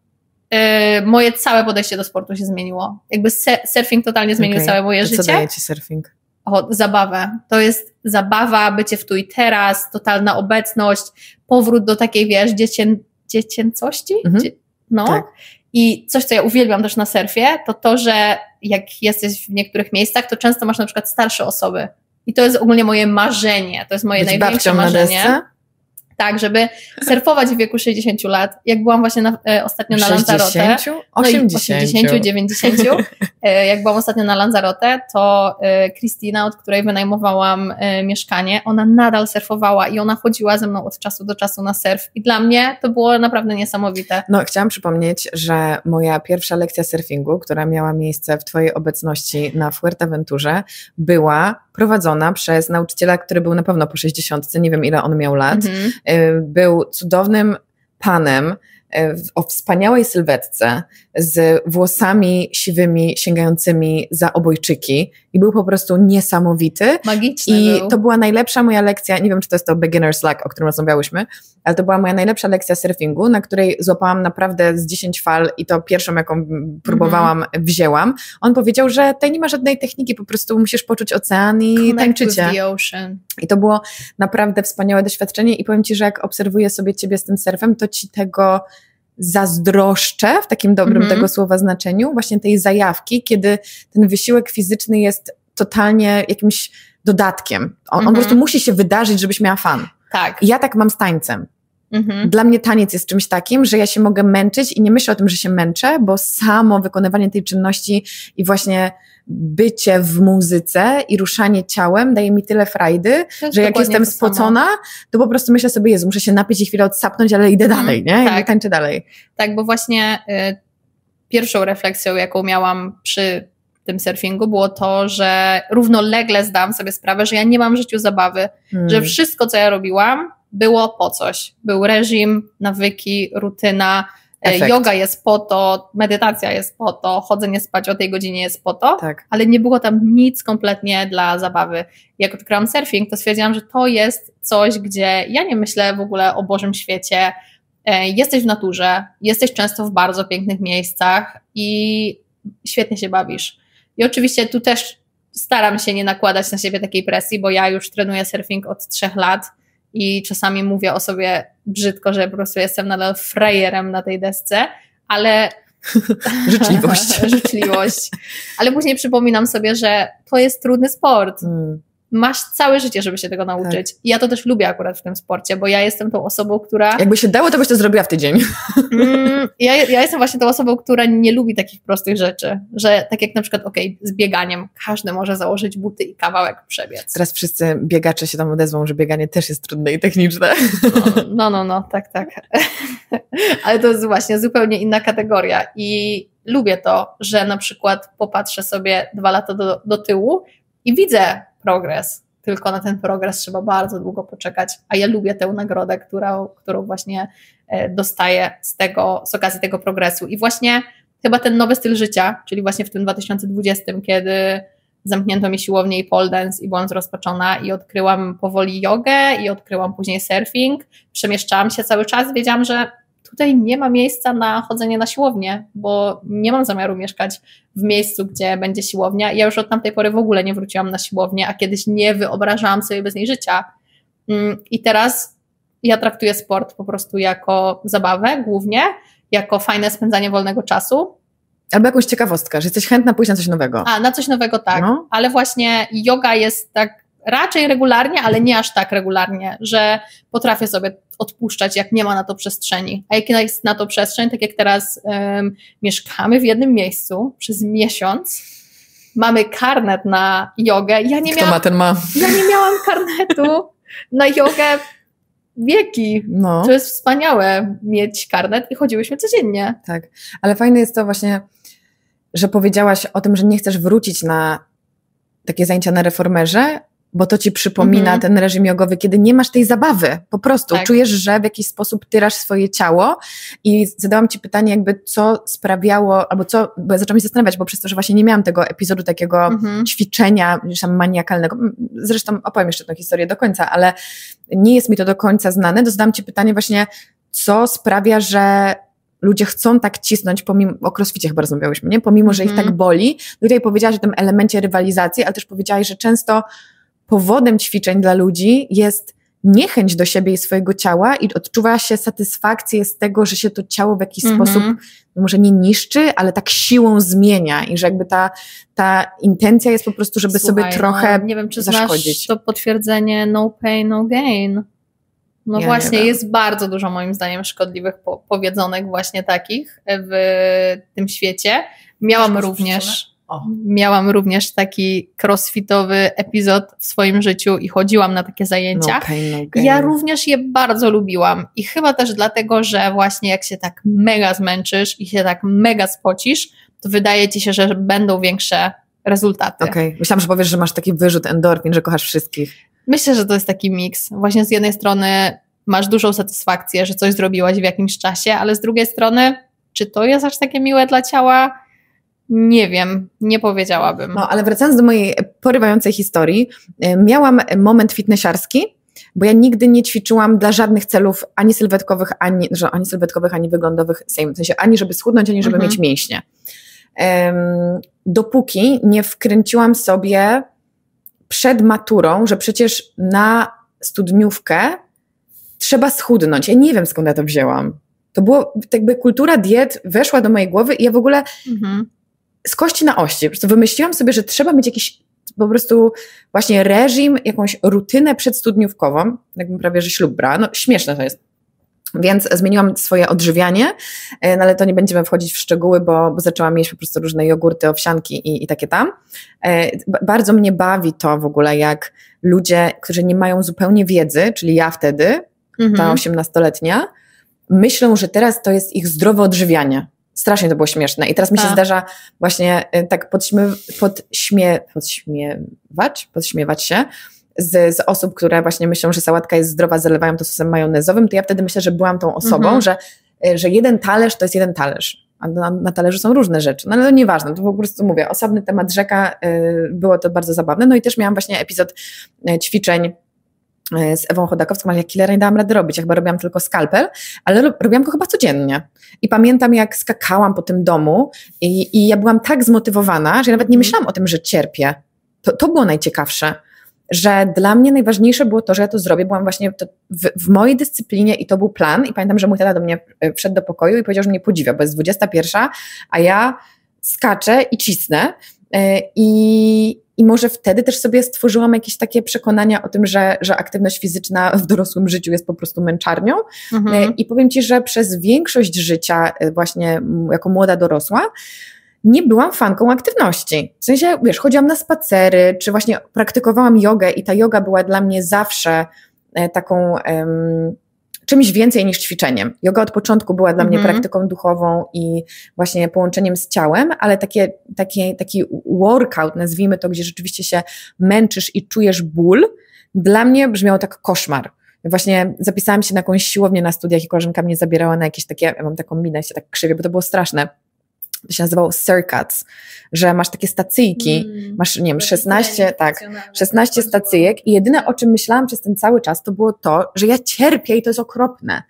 moje całe podejście do sportu się zmieniło. Jakby surfing totalnie zmienił całe moje życie. Co daje ci surfing? Zabawę. To jest zabawa, bycie w tu i teraz, totalna obecność, powrót do takiej, dziecięcości? Tak. I coś, co ja uwielbiam też na surfie, to, że jak jesteś w niektórych miejscach, to często masz na przykład starsze osoby. I to jest ogólnie moje marzenie. To jest moje największe marzenie. Tak, żeby surfować w wieku 60 lat. Jak byłam właśnie ostatnio na Lanzarote. 80, 90. Jak byłam ostatnio na Lanzarote, to Kristina, od której wynajmowałam mieszkanie, ona nadal surfowała i ona chodziła ze mną od czasu do czasu na surf. I dla mnie to było naprawdę niesamowite. Chciałam przypomnieć, że moja pierwsza lekcja surfingu, która miała miejsce w twojej obecności na Fuerteventurze, była prowadzona przez nauczyciela, który był na pewno po 60, nie wiem ile on miał lat. Był cudownym panem, o wspaniałej sylwetce z włosami siwymi, sięgającymi za obojczyki i był po prostu niesamowity. Magiczny I był. to była najlepsza moja lekcja, nie wiem, czy to jest to beginner's luck, o którym rozmawiałyśmy, ale to była moja najlepsza lekcja surfingu, na której złapałam naprawdę z 10 fal i to pierwszą, jaką próbowałam, wzięłam. On powiedział, że tutaj nie ma żadnej techniki, po prostu musisz poczuć ocean i tańczycie. I to było naprawdę wspaniałe doświadczenie i powiem Ci, że jak obserwuję sobie Ciebie z tym surfem, to Ci tego zazdroszczę w takim dobrym tego słowa znaczeniu, właśnie tej zajawki, kiedy ten wysiłek fizyczny jest totalnie jakimś dodatkiem. On po prostu musi się wydarzyć, żebyś miała fan. Tak. I ja tak mam z tańcem. Dla mnie taniec jest czymś takim, że ja się mogę męczyć i nie myślę o tym, że się męczę, bo samo wykonywanie tej czynności i właśnie bycie w muzyce i ruszanie ciałem daje mi tyle frajdy, że jak jestem spocona, to po prostu myślę sobie, Jezu, muszę się napić i chwilę odsapnąć, ale idę dalej, nie? Tak. I tańczę dalej. Tak, bo właśnie pierwszą refleksją, jaką miałam przy tym surfingu, było to, że równolegle zdałam sobie sprawę, że ja nie mam w życiu zabawy, że wszystko, co ja robiłam, było po coś. Był reżim, nawyki, rutyna, yoga jest po to, medytacja jest po to, chodzenie spać o tej godzinie jest po to, ale nie było tam nic kompletnie dla zabawy. Jak odkryłam surfing, to stwierdziłam, że to jest coś, gdzie ja nie myślę w ogóle o Bożym świecie. Jesteś w naturze, jesteś często w bardzo pięknych miejscach i świetnie się bawisz. I oczywiście tu też staram się nie nakładać na siebie takiej presji, bo ja już trenuję surfing od 3 lat i czasami mówię o sobie brzydko, że po prostu jestem nadal frajerem na tej desce, ale... Życzliwość. Ale później przypominam sobie, że to jest trudny sport. Masz całe życie, żeby się tego nauczyć. Tak. I ja to też lubię akurat w tym sporcie, bo ja jestem tą osobą, która... Jakby się dało, to byś to zrobiła w tydzień. Ja jestem właśnie tą osobą, która nie lubi takich prostych rzeczy, że tak jak na przykład, z bieganiem każdy może założyć buty i kawałek przebiec. Teraz wszyscy biegacze się tam odezwą, że bieganie też jest trudne i techniczne. No, tak. Ale to jest właśnie zupełnie inna kategoria i lubię to, że na przykład popatrzę sobie 2 lata do tyłu i widzę progres, tylko na ten progres trzeba bardzo długo poczekać, a ja lubię tę nagrodę, którą właśnie dostaję z okazji tego progresu i właśnie chyba ten nowy styl życia, czyli właśnie w tym 2020, kiedy zamknięto mi siłownię i pole dance i byłam zrozpaczona i odkryłam powoli jogę i odkryłam później surfing, przemieszczałam się cały czas, wiedziałam, że tutaj nie ma miejsca na chodzenie na siłownię, bo nie mam zamiaru mieszkać w miejscu, gdzie będzie siłownia. Ja już od tamtej pory w ogóle nie wróciłam na siłownię, a kiedyś nie wyobrażałam sobie bez niej życia. I teraz ja traktuję sport po prostu jako zabawę głównie, jako fajne spędzanie wolnego czasu. Albo jakąś ciekawostkę, że jesteś chętna pójść na coś nowego. Na coś nowego tak, ale właśnie yoga jest tak raczej regularnie, ale nie aż tak regularnie, że potrafię sobie odpuszczać, jak nie ma na to przestrzeni. A jak jest na to przestrzeń, tak jak teraz mieszkamy w jednym miejscu przez miesiąc, mamy karnet na jogę. Kto ma, ten ma. Ja nie miałam karnetu na jogę wieki. To jest wspaniałe mieć karnet i chodziłyśmy codziennie. Tak, ale fajne jest to właśnie, że powiedziałaś o tym, że nie chcesz wrócić na takie zajęcia na reformerze, bo to ci przypomina ten reżim jogowy, kiedy nie masz tej zabawy, po prostu czujesz, że w jakiś sposób tyrasz swoje ciało i zadałam ci pytanie jakby co sprawiało, albo co, bo ja zaczęłam się zastanawiać, bo przez to, że właśnie nie miałam tego epizodu takiego ćwiczenia maniakalnego, zresztą opowiem jeszcze tę historię do końca, ale nie jest mi to do końca znane, to zadałam ci pytanie właśnie, co sprawia, że ludzie chcą tak cisnąć, o crossficie chyba rozmawiałyśmy, nie? Pomimo, że ich tak boli. Tutaj powiedziałaś o tym elemencie rywalizacji, ale też powiedziałaś, że często powodem ćwiczeń dla ludzi jest niechęć do siebie i swojego ciała i odczuwa się satysfakcję z tego, że się to ciało w jakiś sposób może nie niszczy, ale tak siłą zmienia i że jakby ta intencja jest po prostu, żeby sobie trochę nie wiem, czy zaszkodzić. Znasz to potwierdzenie no pain, no gain. Ja właśnie jest bardzo dużo moim zdaniem szkodliwych powiedzonek właśnie takich w tym świecie. Miałam również taki crossfitowy epizod w swoim życiu i chodziłam na takie zajęcia. No pain, no gain. Ja również je bardzo lubiłam i chyba też dlatego, że właśnie jak się tak mega zmęczysz i się tak mega spocisz, to wydaje ci się, że będą większe rezultaty. Myślałam, że powiesz, że masz taki wyrzut endorfin, że kochasz wszystkich. Myślę, że to jest taki miks. Właśnie z jednej strony masz dużą satysfakcję, że coś zrobiłaś w jakimś czasie, ale z drugiej strony, czy to jest aż takie miłe dla ciała? Nie wiem, nie powiedziałabym. No, ale wracając do mojej porywającej historii, miałam moment fitnessiarski, bo ja nigdy nie ćwiczyłam dla żadnych celów ani sylwetkowych, ani wyglądowych, w sensie ani żeby schudnąć, ani żeby mieć mięśnie. Dopóki nie wkręciłam sobie przed maturą, że przecież na studniówkę trzeba schudnąć. Ja nie wiem, skąd ja to wzięłam. To było jakby kultura diet weszła do mojej głowy i ja w ogóle z kości na ości. Po prostu wymyśliłam sobie, że trzeba mieć jakiś po prostu właśnie reżim, jakąś rutynę przedstudniówkową, jakbym prawie, że ślub brała. No śmieszne to jest. Więc zmieniłam swoje odżywianie, no ale to nie będziemy wchodzić w szczegóły, bo zaczęłam jeść po prostu różne jogurty, owsianki i takie tam. Bardzo mnie bawi to w ogóle, jak ludzie, którzy nie mają zupełnie wiedzy, czyli ja wtedy, ta 18-letnia, myślą, że teraz to jest ich zdrowe odżywianie. Strasznie to było śmieszne. I teraz mi się zdarza właśnie tak podśmiewać się z osób, które właśnie myślą, że sałatka jest zdrowa, zalewają to sosem majonezowym, to ja wtedy myślę, że byłam tą osobą, że jeden talerz to jest jeden talerz, a na talerzu są różne rzeczy. No ale to nieważne, to po prostu mówię, osobny temat rzeka, było to bardzo zabawne. No i też miałam właśnie epizod ćwiczeń z Ewą Chodakowską, ale ja killera nie dałam rady robić, ja chyba robiłam tylko skalpel, ale robiłam go chyba codziennie. I pamiętam, jak skakałam po tym domu i ja byłam tak zmotywowana, że ja nawet nie myślałam o tym, że cierpię. To było najciekawsze, że dla mnie najważniejsze było to, że ja to zrobię. Byłam właśnie w mojej dyscyplinie i to był plan. I pamiętam, że mój tata do mnie wszedł do pokoju i powiedział, że mnie podziwia, bo jest 21, a ja skaczę i cisnę. I może wtedy też sobie stworzyłam jakieś takie przekonania o tym, że aktywność fizyczna w dorosłym życiu jest po prostu męczarnią. I powiem Ci, że przez większość życia właśnie jako młoda dorosła nie byłam fanką aktywności. W sensie, wiesz, chodziłam na spacery, czy właśnie praktykowałam jogę i ta joga była dla mnie zawsze taką czymś więcej niż ćwiczeniem. Joga od początku była dla mnie praktyką duchową i właśnie połączeniem z ciałem, ale taki workout, nazwijmy to, gdzie rzeczywiście się męczysz i czujesz ból, dla mnie brzmiało tak koszmar. Właśnie zapisałam się na jakąś siłownię na studiach i koleżanka mnie zabierała na jakieś takie, ja mam taką minę, się tak krzywię, bo to było straszne. To się nazywało Circuits, że masz takie stacyjki, masz, nie wiem, 16 stacyjek i jedyne, o czym myślałam przez ten cały czas, to było to, że ja cierpię i to jest okropne.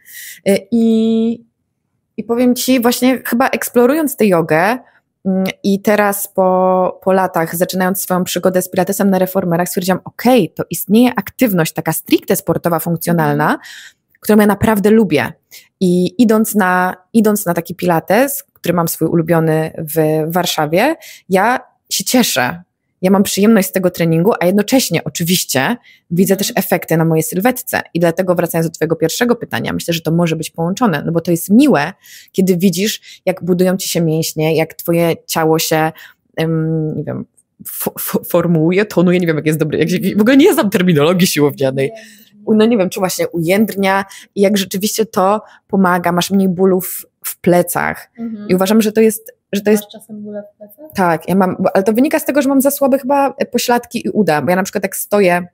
I powiem Ci, właśnie chyba eksplorując tę jogę i teraz po latach, zaczynając swoją przygodę z pilatesem na reformerach, stwierdziłam, okej, to istnieje aktywność taka stricte sportowa, funkcjonalna, którą ja naprawdę lubię. I idąc na taki pilates, który mam swój ulubiony w Warszawie, ja się cieszę. Ja mam przyjemność z tego treningu, a jednocześnie oczywiście widzę też efekty na mojej sylwetce. I dlatego wracając do Twojego pierwszego pytania, myślę, że to może być połączone, no bo to jest miłe, kiedy widzisz, jak budują Ci się mięśnie, jak Twoje ciało się, nie wiem, formułuje, tonuje, nie wiem, jak jest dobry, w ogóle nie znam terminologii siłownianej. No nie wiem, czy właśnie ujędrnia i jak rzeczywiście to pomaga, masz mniej bólów w plecach. I uważam, że to jest... Masz czasem bóle w plecach? Tak, ja mam, ale to wynika z tego, że mam za słabe chyba pośladki i uda, bo ja na przykład jak stoję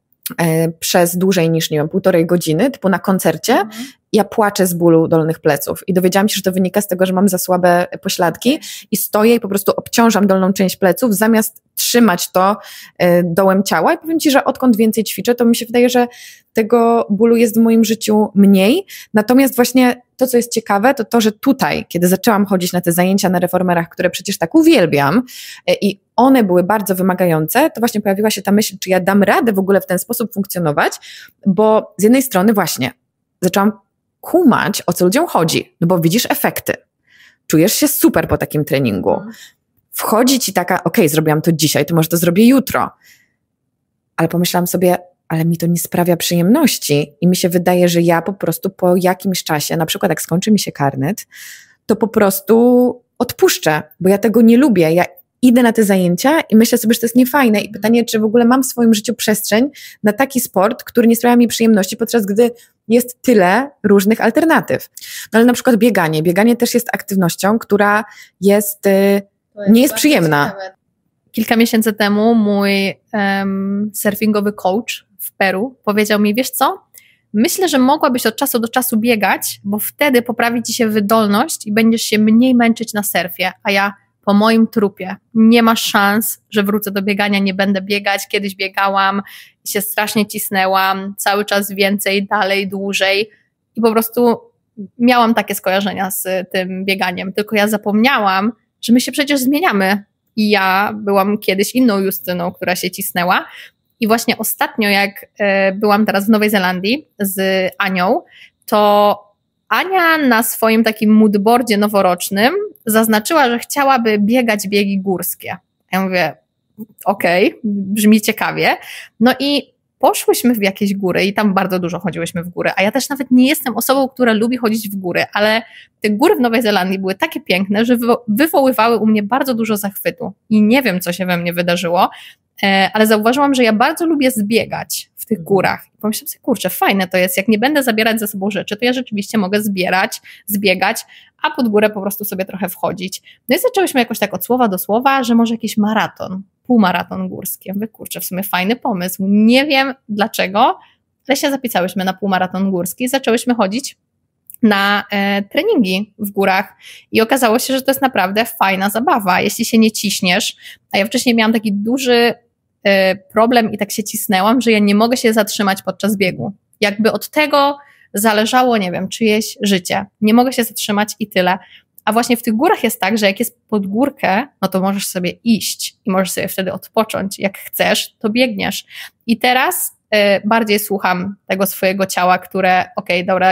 przez dłużej niż, nie wiem, 1,5 godziny, typu na koncercie, ja płaczę z bólu dolnych pleców i dowiedziałam się, że to wynika z tego, że mam za słabe pośladki i stoję i po prostu obciążam dolną część pleców, zamiast trzymać to dołem ciała i powiem Ci, że odkąd więcej ćwiczę, to mi się wydaje, że tego bólu jest w moim życiu mniej, natomiast właśnie to, co jest ciekawe, to to, że tutaj, kiedy zaczęłam chodzić na te zajęcia na reformerach, które przecież tak uwielbiam i one były bardzo wymagające, to właśnie pojawiła się ta myśl, czy ja dam radę w ogóle w ten sposób funkcjonować, bo z jednej strony właśnie zaczęłam kumać, o co ludziom chodzi, no bo widzisz efekty, czujesz się super po takim treningu, wchodzi Ci taka, okej, zrobiłam to dzisiaj, to może to zrobię jutro, ale pomyślałam sobie, ale mi to nie sprawia przyjemności i mi się wydaje, że ja po prostu po jakimś czasie, na przykład jak skończy mi się karnet, to po prostu odpuszczę, bo ja tego nie lubię. Ja idę na te zajęcia i myślę sobie, że to jest niefajne i pytanie, czy w ogóle mam w swoim życiu przestrzeń na taki sport, który nie sprawia mi przyjemności, podczas gdy jest tyle różnych alternatyw. No ale na przykład bieganie. Bieganie też jest aktywnością, która nie jest przyjemna. Ciekawe. Kilka miesięcy temu mój surfingowy coach w Peru powiedział mi, wiesz co, myślę, że mogłabyś od czasu do czasu biegać, bo wtedy poprawi ci się wydolność i będziesz się mniej męczyć na surfie, a ja po moim trupie nie ma szans, że wrócę do biegania, nie będę biegać. Kiedyś biegałam i się strasznie cisnęłam, cały czas więcej, dalej, dłużej i po prostu miałam takie skojarzenia z tym bieganiem, tylko ja zapomniałam, że my się przecież zmieniamy i ja byłam kiedyś inną Justyną, która się cisnęła i właśnie ostatnio jak byłam teraz w Nowej Zelandii z Anią, to Ania na swoim takim moodboardzie noworocznym zaznaczyła, że chciałaby biegać biegi górskie. Ja mówię, okej, brzmi ciekawie. No i poszłyśmy w jakieś góry i tam bardzo dużo chodziłyśmy w góry, a ja też nawet nie jestem osobą, która lubi chodzić w góry, ale te góry w Nowej Zelandii były takie piękne, że wywoływały u mnie bardzo dużo zachwytu i nie wiem, co się we mnie wydarzyło, ale zauważyłam, że ja bardzo lubię zbiegać w tych górach. I pomyślałam sobie, kurczę, fajne to jest, jak nie będę zabierać ze sobą rzeczy, to ja rzeczywiście mogę zbiegać, a pod górę po prostu sobie trochę wchodzić. No i zaczęłyśmy jakoś tak od słowa do słowa, że może jakiś maraton, półmaraton górski. Ja mówię, kurczę, w sumie fajny pomysł. Nie wiem dlaczego, ale się zapisałyśmy na półmaraton górski i zaczęłyśmy chodzić na treningi w górach i okazało się, że to jest naprawdę fajna zabawa, jeśli się nie ciśniesz, a ja wcześniej miałam taki duży problem i tak się cisnęłam, że ja nie mogę się zatrzymać podczas biegu. Jakby od tego zależało, nie wiem, czyjeś życie. Nie mogę się zatrzymać i tyle. A właśnie w tych górach jest tak, że jak jest pod górkę, no to możesz sobie iść i możesz sobie wtedy odpocząć. Jak chcesz, to biegniesz. I teraz bardziej słucham tego swojego ciała, które okej, dobra,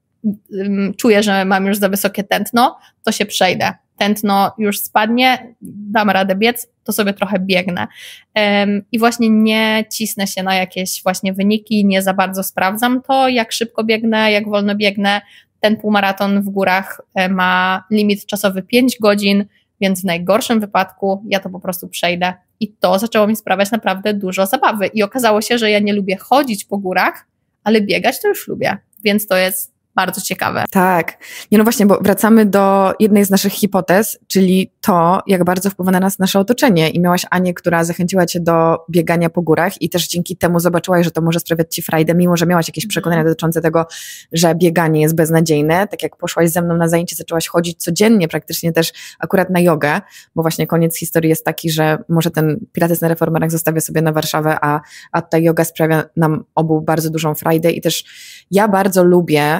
czuję, że mam już za wysokie tętno, to się przejdę. Tętno już spadnie, dam radę biec, to sobie trochę biegnę. I właśnie nie cisnę się na jakieś właśnie wyniki, nie za bardzo sprawdzam to, jak szybko biegnę, jak wolno biegnę. Ten półmaraton w górach ma limit czasowy 5 godzin, więc w najgorszym wypadku ja to po prostu przejdę. I to zaczęło mi sprawiać naprawdę dużo zabawy. I okazało się, że ja nie lubię chodzić po górach, ale biegać to już lubię, więc to jest bardzo ciekawe. Tak. No właśnie, bo wracamy do jednej z naszych hipotez, czyli to, jak bardzo wpływa na nas nasze otoczenie. I miałaś Anię, która zachęciła cię do biegania po górach i też dzięki temu zobaczyłaś, że to może sprawiać ci frajdę, mimo że miałaś jakieś przekonania dotyczące tego, że bieganie jest beznadziejne. Tak jak poszłaś ze mną na zajęcie, zaczęłaś chodzić codziennie, praktycznie też akurat na jogę, bo właśnie koniec historii jest taki, że może ten pilates na reformerach zostawię sobie na Warszawę, a ta joga sprawia nam obu bardzo dużą frajdę i też ja bardzo lubię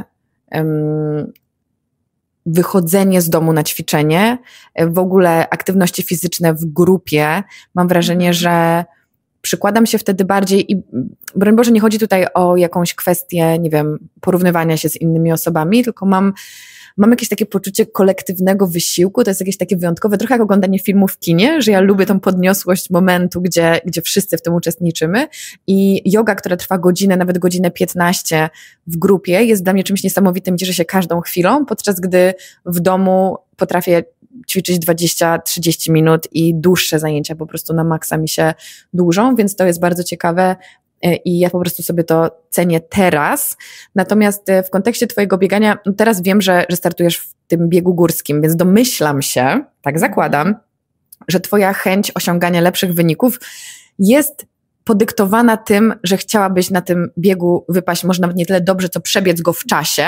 wychodzenie z domu na ćwiczenie, w ogóle aktywności fizyczne w grupie. Mam wrażenie, że przykładam się wtedy bardziej i broń Boże, nie chodzi tutaj o jakąś kwestię, nie wiem, porównywania się z innymi osobami, tylko mam jakieś takie poczucie kolektywnego wysiłku, to jest jakieś takie wyjątkowe, trochę jak oglądanie filmu w kinie, że ja lubię tą podniosłość momentu, gdzie wszyscy w tym uczestniczymy i joga, która trwa godzinę, nawet godzinę 15 w grupie, jest dla mnie czymś niesamowitym, cieszę się każdą chwilą, podczas gdy w domu potrafię ćwiczyć 20-30 minut i dłuższe zajęcia po prostu na maksa mi się dłużą, więc to jest bardzo ciekawe i ja po prostu sobie to cenię teraz. Natomiast w kontekście twojego biegania, no teraz wiem, że startujesz w tym biegu górskim, więc domyślam się, tak zakładam, że twoja chęć osiągania lepszych wyników jest podyktowana tym, że chciałabyś na tym biegu wypaść może nawet nie tyle dobrze, co przebiec go w czasie,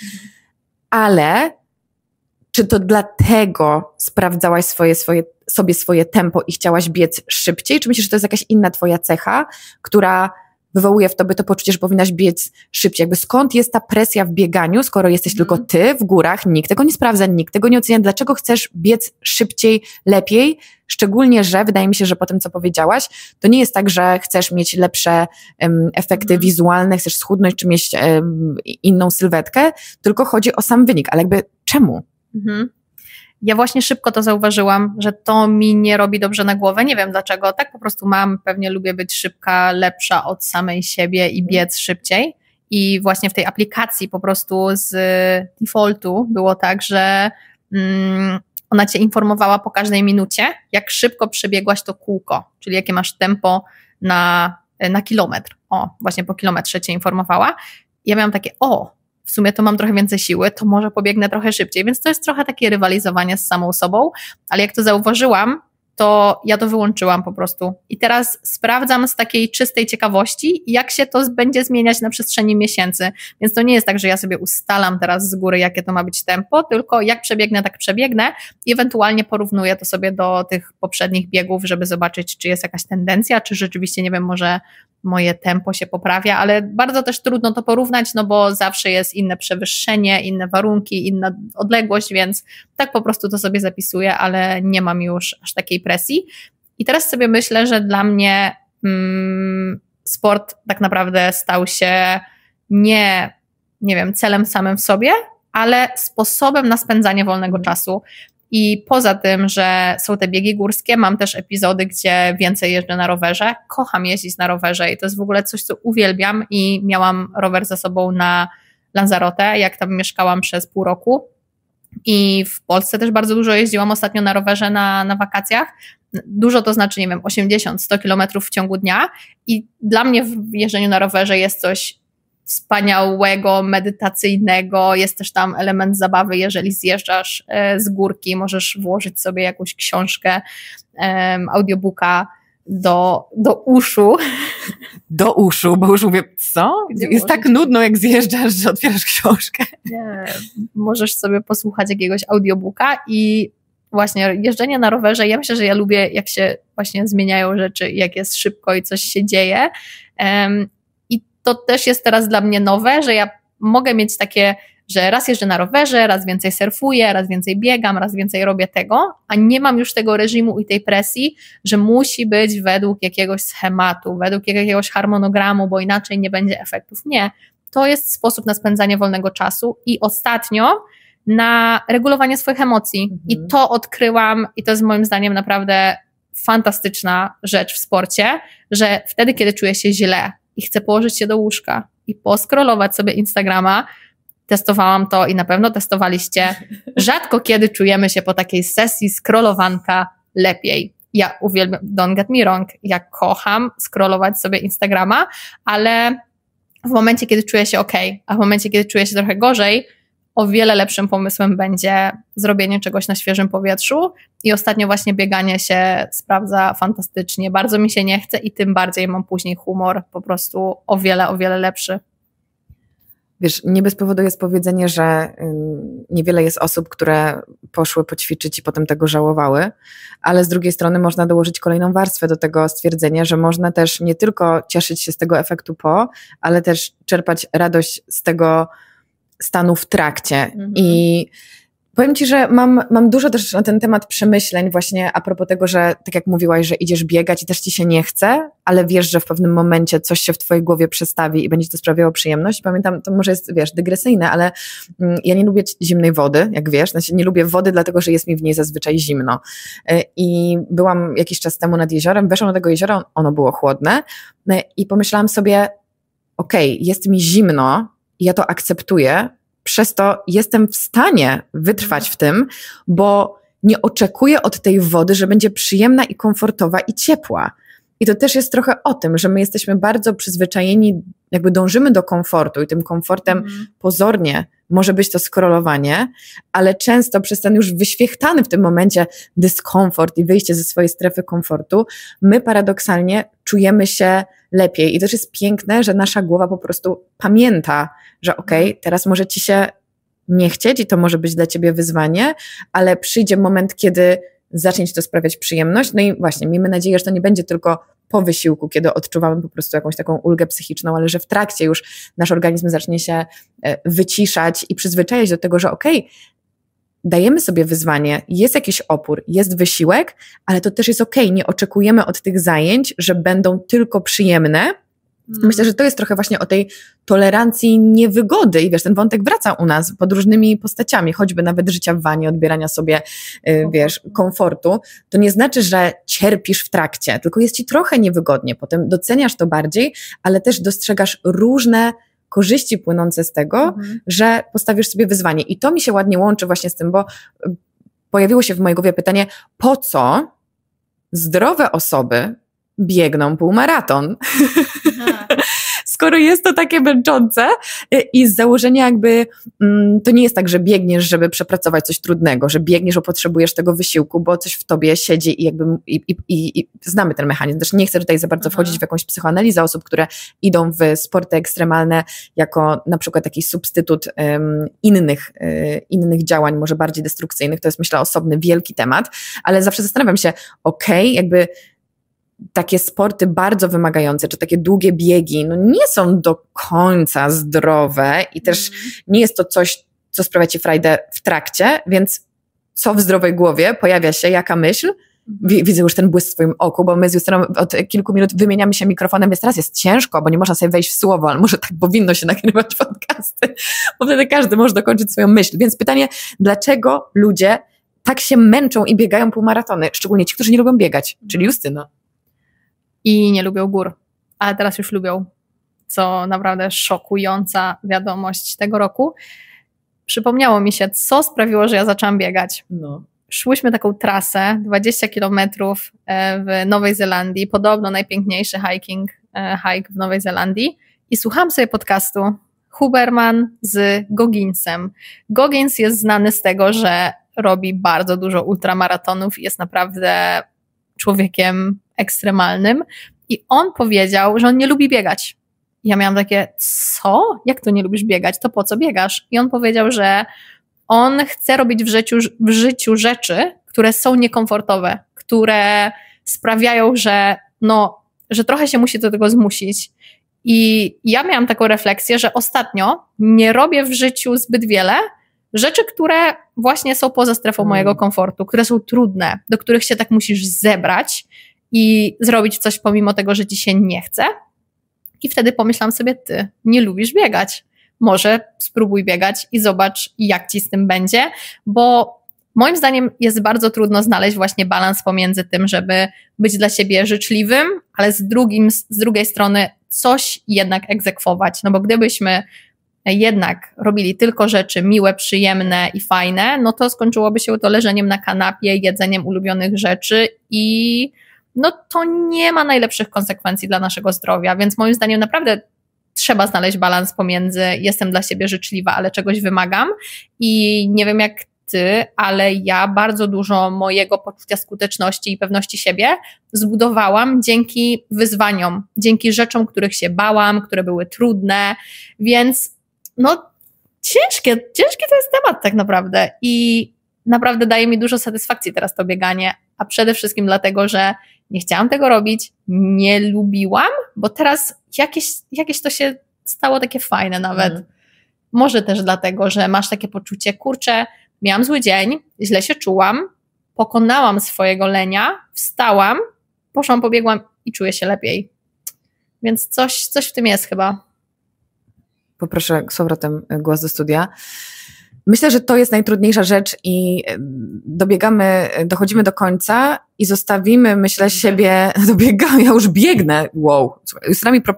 ale czy to dlatego sprawdzałaś sobie swoje tempo i chciałaś biec szybciej? Czy myślisz, że to jest jakaś inna twoja cecha, która wywołuje w tobie to poczucie, że powinnaś biec szybciej? Jakby skąd jest ta presja w bieganiu, skoro jesteś tylko ty w górach, nikt tego nie sprawdza, nikt tego nie ocenia. Dlaczego chcesz biec szybciej, lepiej? Szczególnie, że wydaje mi się, że po tym, co powiedziałaś, to nie jest tak, że chcesz mieć lepsze efekty wizualne, chcesz schudnąć czy mieć inną sylwetkę, tylko chodzi o sam wynik. Ale jakby czemu? Ja właśnie szybko to zauważyłam, że to mi nie robi dobrze na głowę, nie wiem dlaczego, tak po prostu mam, pewnie lubię być szybka, lepsza od samej siebie i biec szybciej i właśnie w tej aplikacji po prostu z defaultu było tak, że ona cię informowała po każdej minucie, jak szybko przebiegłaś to kółko, czyli jakie masz tempo na kilometr, właśnie po kilometrze cię informowała. Ja miałam takie, w sumie to mam trochę więcej siły, to może pobiegnę trochę szybciej, więc to jest trochę takie rywalizowanie z samą sobą, ale jak to zauważyłam, to ja to wyłączyłam po prostu. I teraz sprawdzam z takiej czystej ciekawości, jak się to będzie zmieniać na przestrzeni miesięcy. Więc to nie jest tak, że ja sobie ustalam teraz z góry, jakie to ma być tempo, tylko jak przebiegnę, tak przebiegnę i ewentualnie porównuję to sobie do tych poprzednich biegów, żeby zobaczyć, czy jest jakaś tendencja, czy rzeczywiście, nie wiem, może moje tempo się poprawia, ale bardzo też trudno to porównać, no bo zawsze jest inne przewyższenie, inne warunki, inna odległość, więc tak po prostu to sobie zapisuję, ale nie mam już aż takiej presji. I teraz sobie myślę, że dla mnie sport tak naprawdę stał się nie wiem, celem samym w sobie, ale sposobem na spędzanie wolnego czasu. I poza tym, że są te biegi górskie, mam też epizody, gdzie więcej jeżdżę na rowerze. Kocham jeździć na rowerze i to jest w ogóle coś, co uwielbiam i miałam rower ze sobą na Lanzarote, jak tam mieszkałam przez pół roku. I w Polsce też bardzo dużo jeździłam ostatnio na rowerze na wakacjach. Dużo to znaczy, nie wiem, 80-100 kilometrów w ciągu dnia i dla mnie w jeżdżeniu na rowerze jest coś wspaniałego, medytacyjnego, jest też tam element zabawy, jeżeli zjeżdżasz z górki, możesz włożyć sobie jakąś książkę, audiobooka do uszu. Do uszu, bo już mówię, co? Gdzie jest tak nudno, jak zjeżdżasz, że otwierasz książkę. Nie, możesz sobie posłuchać jakiegoś audiobooka i właśnie jeżdżenie na rowerze, ja myślę, że ja lubię, jak się właśnie zmieniają rzeczy, jak jest szybko i coś się dzieje. I to też jest teraz dla mnie nowe, że ja mogę mieć takie, że raz jeżdżę na rowerze, raz więcej surfuję, raz więcej biegam, raz więcej robię tego, a nie mam już tego reżimu i tej presji, że musi być według jakiegoś schematu, według jakiegoś harmonogramu, bo inaczej nie będzie efektów. Nie. To jest sposób na spędzanie wolnego czasu i ostatnio na regulowanie swoich emocji. I to odkryłam i to jest moim zdaniem naprawdę fantastyczna rzecz w sporcie, że wtedy, kiedy czuję się źle i chcę położyć się do łóżka i poskrolować sobie Instagrama, testowałam to i na pewno testowaliście, rzadko kiedy czujemy się po takiej sesji scrollowanka lepiej. Ja uwielbiam, don't get me wrong, ja kocham scrollować sobie Instagrama, ale w momencie, kiedy czuję się okej, a w momencie, kiedy czuję się trochę gorzej, o wiele lepszym pomysłem będzie zrobienie czegoś na świeżym powietrzu i ostatnio właśnie bieganie się sprawdza fantastycznie. Bardzo mi się nie chce i tym bardziej mam później humor po prostu o wiele lepszy. Wiesz, nie bez powodu jest powiedzenie, że niewiele jest osób, które poszły poćwiczyć i potem tego żałowały, ale z drugiej strony można dołożyć kolejną warstwę do tego stwierdzenia, że można też nie tylko cieszyć się z tego efektu po, ale też czerpać radość z tego stanu w trakcie. I powiem Ci, że mam dużo też na ten temat przemyśleń właśnie a propos tego, że tak jak mówiłaś, że idziesz biegać i też Ci się nie chce, ale wiesz, że w pewnym momencie coś się w Twojej głowie przestawi i będzie Ci to sprawiało przyjemność. Pamiętam, to może jest, wiesz, dygresyjne, ale ja nie lubię zimnej wody, jak wiesz, znaczy nie lubię wody, dlatego że jest mi w niej zazwyczaj zimno. I byłam jakiś czas temu nad jeziorem, weszłam do tego jeziora, ono było chłodne i pomyślałam sobie, okej, jest mi zimno, ja to akceptuję, przez to jestem w stanie wytrwać w tym, bo nie oczekuję od tej wody, że będzie przyjemna i komfortowa i ciepła. I to też jest trochę o tym, że my jesteśmy bardzo przyzwyczajeni, jakby dążymy do komfortu i tym komfortem pozornie może być to scrollowanie, ale często przez ten już wyświechtany w tym momencie dyskomfort i wyjście ze swojej strefy komfortu, my paradoksalnie czujemy się lepiej. I też jest piękne, że nasza głowa po prostu pamięta, że okej, teraz może Ci się nie chcieć i to może być dla Ciebie wyzwanie, ale przyjdzie moment, kiedy zacznie Ci to sprawiać przyjemność. No i właśnie, miejmy nadzieję, że to nie będzie tylko po wysiłku, kiedy odczuwamy po prostu jakąś taką ulgę psychiczną, ale że w trakcie już nasz organizm zacznie się wyciszać i przyzwyczajać do tego, że dajemy sobie wyzwanie, jest jakiś opór, jest wysiłek, ale to też jest nie oczekujemy od tych zajęć, że będą tylko przyjemne. Myślę, że to jest trochę właśnie o tej tolerancji niewygody i wiesz, ten wątek wraca u nas pod różnymi postaciami, choćby nawet życia w wanie, odbierania sobie, wiesz, komfortu. To nie znaczy, że cierpisz w trakcie, tylko jest Ci trochę niewygodnie, potem doceniasz to bardziej, ale też dostrzegasz różne korzyści płynące z tego, że postawisz sobie wyzwanie. I to mi się ładnie łączy właśnie z tym, bo pojawiło się w mojej głowie pytanie, po co zdrowe osoby biegną półmaraton? skoro jest to takie męczące i z założenia jakby to nie jest tak, że biegniesz, żeby przepracować coś trudnego, że biegniesz, bo potrzebujesz tego wysiłku, bo coś w tobie siedzi i jakby i znamy ten mechanizm. Też nie chcę tutaj za bardzo wchodzić w jakąś psychoanalizę osób, które idą w sporty ekstremalne jako na przykład taki substytut innych działań, może bardziej destrukcyjnych. To jest, myślę, osobny, wielki temat, ale zawsze zastanawiam się, jakby takie sporty bardzo wymagające, czy takie długie biegi, no nie są do końca zdrowe i też nie jest to coś, co sprawia ci frajdę w trakcie, więc co w zdrowej głowie pojawia się, jaka myśl? Widzę już ten błysk w swoim oku, bo my z Justyną od kilku minut wymieniamy się mikrofonem, więc teraz jest ciężko, bo nie można sobie wejść w słowo, ale może tak powinno się nagrywać podcasty, bo wtedy każdy może dokończyć swoją myśl. Więc pytanie, dlaczego ludzie tak się męczą i biegają półmaratony, szczególnie ci, którzy nie lubią biegać, czyli Justyna. I nie lubią gór, ale teraz już lubią, co naprawdę szokująca wiadomość tego roku. Przypomniało mi się, co sprawiło, że ja zaczęłam biegać. Szłyśmy taką trasę, 20 kilometrów w Nowej Zelandii, podobno najpiękniejszy hike w Nowej Zelandii i słuchałam sobie podcastu Huberman z Gogginsem. Goggins jest znany z tego, że robi bardzo dużo ultramaratonów i jest naprawdę człowiekiem ekstremalnym i on powiedział, że on nie lubi biegać. Ja miałam takie, co? Jak to nie lubisz biegać? To po co biegasz? I on powiedział, że on chce robić w życiu rzeczy, które są niekomfortowe, które sprawiają, że trochę się musi do tego zmusić. I ja miałam taką refleksję, że ostatnio nie robię w życiu zbyt wiele rzeczy, które właśnie są poza strefą mojego komfortu, które są trudne, do których się tak musisz zebrać i zrobić coś pomimo tego, że ci się nie chce. I wtedy pomyślałam sobie, ty nie lubisz biegać. Może spróbuj biegać i zobacz, jak ci z tym będzie, bo moim zdaniem jest bardzo trudno znaleźć właśnie balans pomiędzy tym, żeby być dla siebie życzliwym, ale z drugiej strony coś jednak egzekwować, no bo gdybyśmy jednak robili tylko rzeczy miłe, przyjemne i fajne, no to skończyłoby się to leżeniem na kanapie, jedzeniem ulubionych rzeczy i no to nie ma najlepszych konsekwencji dla naszego zdrowia, więc moim zdaniem naprawdę trzeba znaleźć balans pomiędzy jestem dla siebie życzliwa, ale czegoś wymagam i nie wiem jak ty, ale ja bardzo dużo mojego poczucia skuteczności i pewności siebie zbudowałam dzięki wyzwaniom, dzięki rzeczom, których się bałam, które były trudne, więc no ciężkie to jest temat tak naprawdę i naprawdę daje mi dużo satysfakcji teraz to bieganie, a przede wszystkim dlatego, że nie chciałam tego robić, nie lubiłam, bo teraz jakieś to się stało takie fajne nawet. Może też dlatego, że masz takie poczucie, kurczę, miałam zły dzień, źle się czułam, pokonałam swojego lenia, wstałam, poszłam, pobiegłam i czuję się lepiej. Więc coś w tym jest chyba. Poproszę z powrotem głos do studia. Myślę, że to jest najtrudniejsza rzecz i dochodzimy do końca i zostawimy, myślę, siebie, dobiegam, ja już biegnę, wow. Justyna mi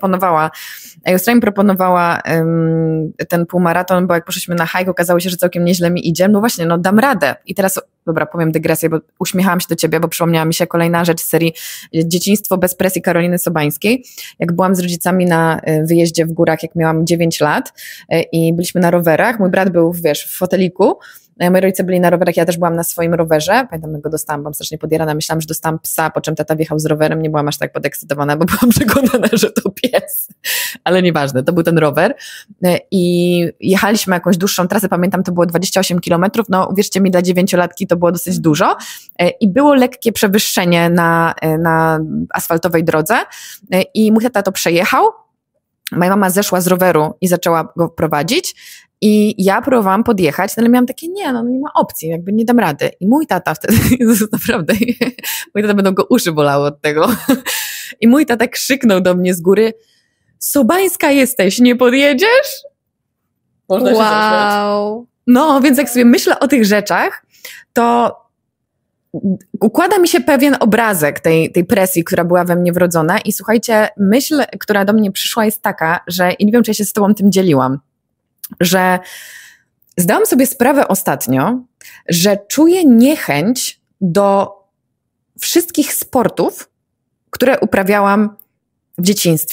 proponowała ten półmaraton, bo jak poszliśmy na hike, okazało się, że całkiem nieźle mi idzie, no właśnie, no dam radę. I teraz, dobra, powiem dygresję, bo uśmiechałam się do ciebie, bo przypomniała mi się kolejna rzecz z serii Dzieciństwo bez presji Karoliny Sobańskiej. Jak byłam z rodzicami na wyjeździe w górach, jak miałam 9 lat i byliśmy na rowerach, mój brat był, w foteliku, moi rodzice byli na rowerach, ja też byłam na swoim rowerze, pamiętam jak go dostałam, byłam strasznie podjarana, myślałam, że dostałam psa, po czym tata wjechał z rowerem, nie byłam aż tak podekscytowana, bo byłam przekonana, że to pies, ale nieważne, to był ten rower i jechaliśmy jakąś dłuższą trasę, pamiętam, to było 28 kilometrów, no uwierzcie mi, dla 9-latki to było dosyć dużo i było lekkie przewyższenie na asfaltowej drodze i mój tata to przejechał, moja mama zeszła z roweru i zaczęła go prowadzić i ja próbowałam podjechać, ale miałam takie, nie ma opcji, jakby nie dam rady. I mój tata wtedy, naprawdę, mój tata będą go uszy bolały od tego. I mój tata krzyknął do mnie z góry, Sobańska jesteś, nie podjedziesz? Można się zaśmiać. No, więc jak sobie myślę o tych rzeczach, to układa mi się pewien obrazek tej presji, która była we mnie wrodzona i słuchajcie, myśl, która do mnie przyszła jest taka, że i nie wiem, czy ja się z tobą tym dzieliłam, że zdałam sobie sprawę ostatnio, że czuję niechęć do wszystkich sportów, które uprawiałam w dzieciństwie.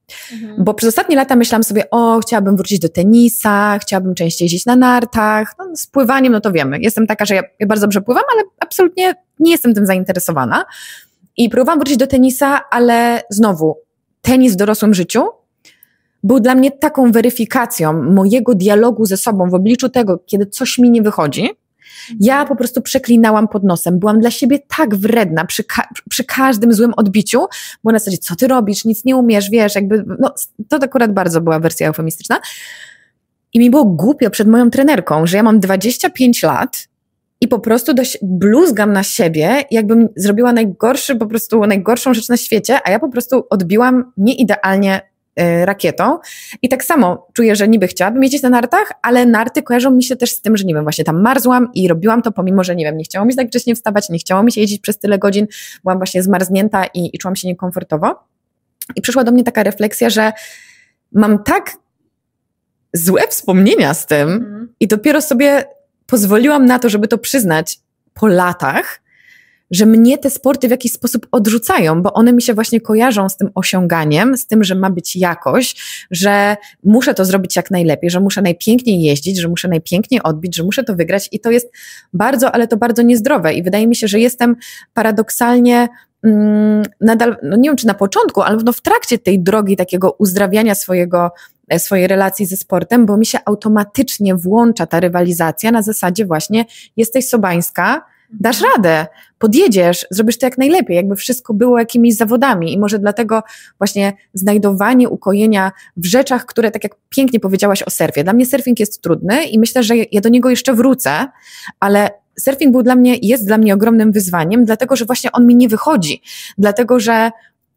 Bo przez ostatnie lata myślałam sobie, chciałabym wrócić do tenisa, chciałabym częściej jeździć na nartach, no, z pływaniem, no to wiemy. Jestem taka, że ja bardzo dobrze pływam, ale absolutnie nie jestem tym zainteresowana. I próbowałam wrócić do tenisa, ale znowu, tenis w dorosłym życiu był dla mnie taką weryfikacją mojego dialogu ze sobą w obliczu tego, kiedy coś mi nie wychodzi. Ja po prostu przeklinałam pod nosem. Byłam dla siebie tak wredna przy każdym złym odbiciu, bo na zasadzie, co ty robisz, nic nie umiesz, wiesz, jakby, no to akurat bardzo była wersja eufemistyczna. I mi było głupio przed moją trenerką, że ja mam 25 lat i po prostu bluzgam na siebie, jakbym zrobiła najgorszą rzecz na świecie, a ja po prostu odbiłam nieidealnie rakietą. I tak samo czuję, że niby chciałabym jeździć na nartach, ale narty kojarzą mi się też z tym, że nie wiem, właśnie tam marzłam i robiłam to pomimo, że nie wiem, nie chciało mi się tak wcześnie wstawać, nie chciało mi się jeździć przez tyle godzin, byłam właśnie zmarznięta i czułam się niekomfortowo. I przyszła do mnie taka refleksja, że mam tak złe wspomnienia z tym i dopiero sobie pozwoliłam na to, żeby to przyznać po latach, że mnie te sporty w jakiś sposób odrzucają, bo one mi się właśnie kojarzą z tym osiąganiem, z tym, że ma być jakość, że muszę to zrobić jak najlepiej, że muszę najpiękniej jeździć, że muszę najpiękniej odbić, że muszę to wygrać i to jest ale to bardzo niezdrowe i wydaje mi się, że jestem paradoksalnie nadal, no nie wiem czy na początku, ale no w trakcie tej drogi takiego uzdrawiania swojej relacji ze sportem, bo mi się automatycznie włącza ta rywalizacja na zasadzie właśnie jesteś sobańska, dasz radę, podjedziesz, zrobisz to jak najlepiej, jakby wszystko było jakimiś zawodami i może dlatego właśnie znajdowanie ukojenia w rzeczach, które tak jak pięknie powiedziałaś o surfie. Dla mnie surfing jest trudny i myślę, że ja do niego jeszcze wrócę, ale surfing jest dla mnie ogromnym wyzwaniem, dlatego że właśnie on mi nie wychodzi, dlatego że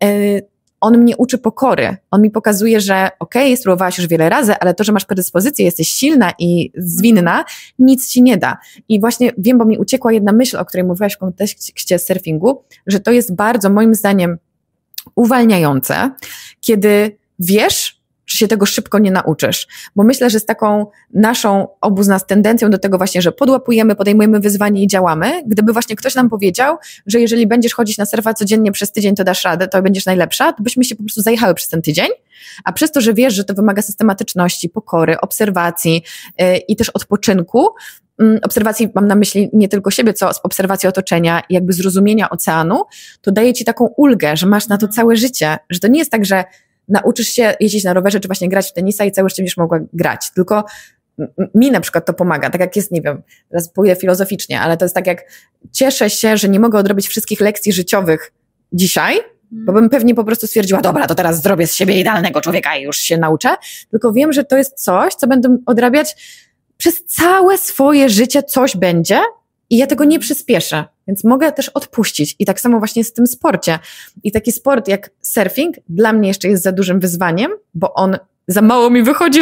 on mnie uczy pokory. On mi pokazuje, że spróbowałaś już wiele razy, ale to, że masz predyspozycję, jesteś silna i zwinna, nic ci nie da. I właśnie wiem, bo mi uciekła jedna myśl, o której mówiłaś w kontekście surfingu, że to jest bardzo, moim zdaniem, uwalniające, kiedy wiesz, że się tego szybko nie nauczysz. Bo myślę, że z taką obu z nas tendencją do tego właśnie, że podłapujemy, podejmujemy wyzwanie i działamy, gdyby właśnie ktoś nam powiedział, że jeżeli będziesz chodzić na surfa codziennie przez tydzień, to dasz radę, to będziesz najlepsza, to byśmy się po prostu zajechały przez ten tydzień, a przez to, że wiesz, że to wymaga systematyczności, pokory, obserwacji i też odpoczynku, obserwacji mam na myśli nie tylko siebie, co obserwacji otoczenia i jakby zrozumienia oceanu, to daje ci taką ulgę, że masz na to całe życie, że to nie jest tak, że nauczysz się jeździć na rowerze, czy właśnie grać w tenisa i całe życie będziesz mogła grać. Tylko mi na przykład to pomaga, tak jak jest, nie wiem, teraz pójdę filozoficznie, ale to jest tak jak cieszę się, że nie mogę odrobić wszystkich lekcji życiowych dzisiaj, bo bym pewnie po prostu stwierdziła, dobra, to teraz zrobię z siebie idealnego człowieka i już się nauczę, tylko wiem, że to jest coś, co będę odrabiać przez całe swoje życie, coś będzie i ja tego nie przyspieszę, więc mogę też odpuścić i tak samo właśnie z tym sporcie. I taki sport jak surfing dla mnie jeszcze jest za dużym wyzwaniem, bo on za mało mi wychodzi,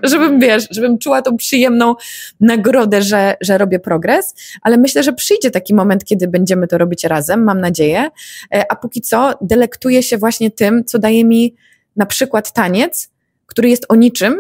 żebym czuła tą przyjemną nagrodę, że robię progres, ale myślę, że przyjdzie taki moment, kiedy będziemy to robić razem, mam nadzieję, a póki co delektuję się właśnie tym, co daje mi na przykład taniec, który jest o niczym,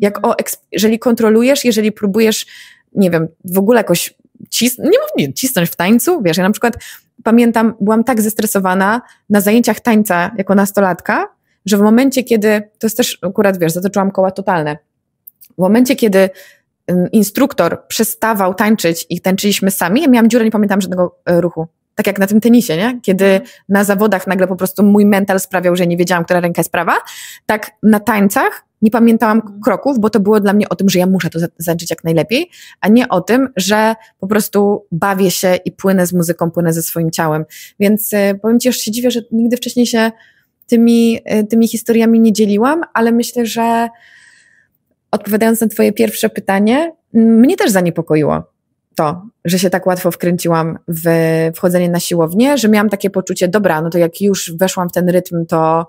jeżeli kontrolujesz, jeżeli próbujesz, nie wiem, w ogóle jakoś cisnąć w tańcu, wiesz, ja na przykład pamiętam, byłam tak zestresowana na zajęciach tańca jako nastolatka, że w momencie, kiedy, to jest też akurat, wiesz, zatoczyłam koła totalne, w momencie, kiedy instruktor przestawał tańczyć i tańczyliśmy sami, ja miałam dziurę, nie pamiętam żadnego ruchu. Tak jak na tym tenisie, nie? Kiedy na zawodach nagle po prostu mój mental sprawiał, że nie wiedziałam, która ręka jest prawa, tak na tańcach nie pamiętałam kroków, bo to było dla mnie o tym, że ja muszę to zatańczyć jak najlepiej, a nie o tym, że po prostu bawię się i płynę z muzyką, płynę ze swoim ciałem. Więc powiem ci, że się dziwię, że nigdy wcześniej się tymi historiami nie dzieliłam, ale myślę, że odpowiadając na twoje pierwsze pytanie, mnie też zaniepokoiło to, że się tak łatwo wkręciłam w wchodzenie na siłownię, że miałam takie poczucie, dobra, no to jak już weszłam w ten rytm, to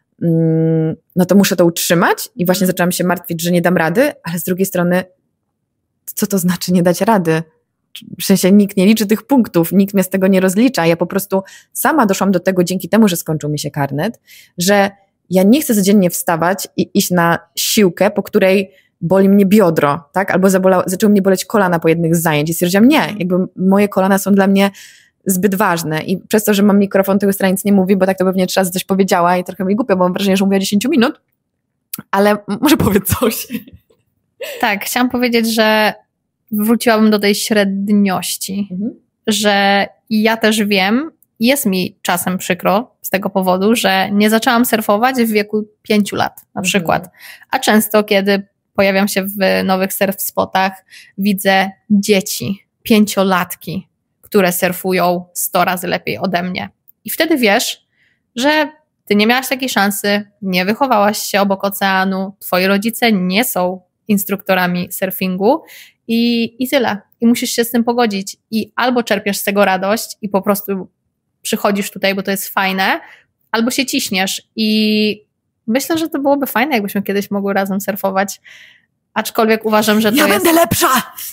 muszę to utrzymać i właśnie zaczęłam się martwić, że nie dam rady, ale z drugiej strony, co to znaczy nie dać rady? W sensie nikt nie liczy tych punktów, nikt mnie z tego nie rozlicza. Ja po prostu sama doszłam do tego dzięki temu, że skończył mi się karnet, że ja nie chcę codziennie wstawać i iść na siłkę, po której boli mnie biodro, tak? Albo zaczęły mnie boleć kolana po jednych z zajęć i stwierdziłam, nie, jakby moje kolana są dla mnie zbyt ważne i przez to, że mam mikrofon, to Justra nic nie mówi, bo tak to pewnie 3 razy coś powiedziała i trochę mi głupio, bo mam wrażenie, że mówię 10 minut, ale może powiedz coś. Tak, chciałam powiedzieć, że wróciłabym do tej średniości, że ja też wiem, jest mi czasem przykro z tego powodu, że nie zaczęłam surfować w wieku 5 lat na przykład, a często kiedy pojawiam się w nowych surf spotach, widzę dzieci, 5-latki, które surfują 100 razy lepiej ode mnie. I wtedy wiesz, że ty nie miałaś takiej szansy, nie wychowałaś się obok oceanu, twoi rodzice nie są instruktorami surfingu i tyle. I musisz się z tym pogodzić. I albo czerpiesz z tego radość i po prostu przychodzisz tutaj, bo to jest fajne, albo się ciśniesz. I myślę, że to byłoby fajne, jakbyśmy kiedyś mogły razem surfować. Aczkolwiek uważam, że to jest... Ja będę lepsza!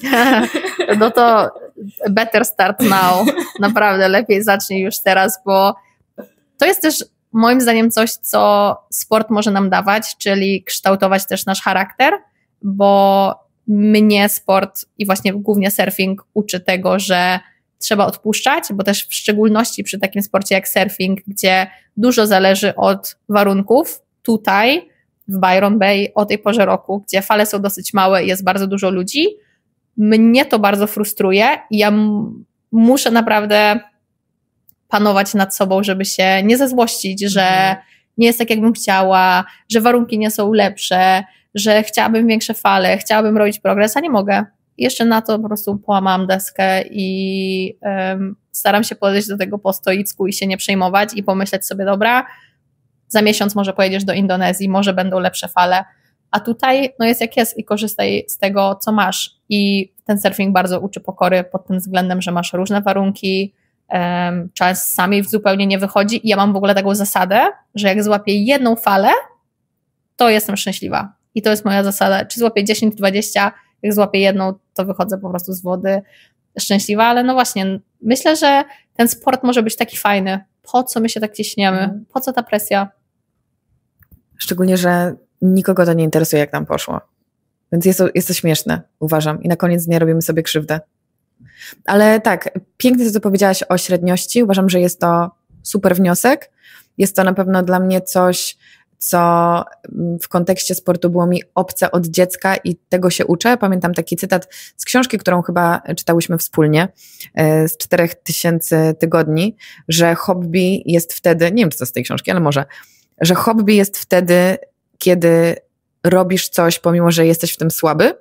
No to better start now. Naprawdę, lepiej zacznij już teraz, bo to jest też moim zdaniem coś, co sport może nam dawać, czyli kształtować też nasz charakter, bo mnie sport i właśnie głównie surfing uczy tego, że trzeba odpuszczać, bo też w szczególności przy takim sporcie jak surfing, gdzie dużo zależy od warunków, tutaj w Byron Bay o tej porze roku, gdzie fale są dosyć małe i jest bardzo dużo ludzi, mnie to bardzo frustruje i ja muszę naprawdę panować nad sobą, żeby się nie zezłościć, że nie jest tak, jakbym chciała, że warunki nie są lepsze, że chciałabym większe fale, chciałabym robić progres, a nie mogę. Jeszcze na to po prostu połamałam deskę i staram się podejść do tego po stoicku i się nie przejmować i pomyśleć sobie, dobra, za miesiąc może pojedziesz do Indonezji, może będą lepsze fale, a tutaj no jest jak jest i korzystaj z tego, co masz. I ten surfing bardzo uczy pokory pod tym względem, że masz różne warunki, czasami zupełnie nie wychodzi i ja mam w ogóle taką zasadę, że jak złapię jedną falę, to jestem szczęśliwa. I to jest moja zasada. Czy złapię 10, 20, jak złapię jedną, to wychodzę po prostu z wody szczęśliwa, ale no właśnie, myślę, że ten sport może być taki fajny. Po co my się tak ciśniemy? Po co ta presja? Szczególnie, że nikogo to nie interesuje, jak nam poszło. Więc jest to śmieszne, uważam. I na koniec dnia robimy sobie krzywdę. Ale tak, pięknie to, co powiedziałaś o średniości. Uważam, że jest to super wniosek. Jest to na pewno dla mnie coś, co w kontekście sportu było mi obce od dziecka i tego się uczę. Pamiętam taki cytat z książki, którą chyba czytałyśmy wspólnie, z 4000 tygodni, że hobby jest wtedy, nie wiem, czy to z tej książki, ale może, że hobby jest wtedy, kiedy robisz coś, pomimo że jesteś w tym słaby.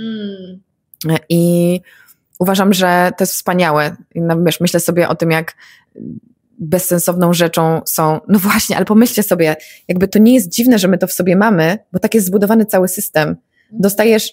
I uważam, że to jest wspaniałe. Wiesz, myślę sobie o tym, jak bezsensowną rzeczą są, no właśnie, ale pomyślcie sobie, jakby to nie jest dziwne, że my to w sobie mamy, bo tak jest zbudowany cały system. Dostajesz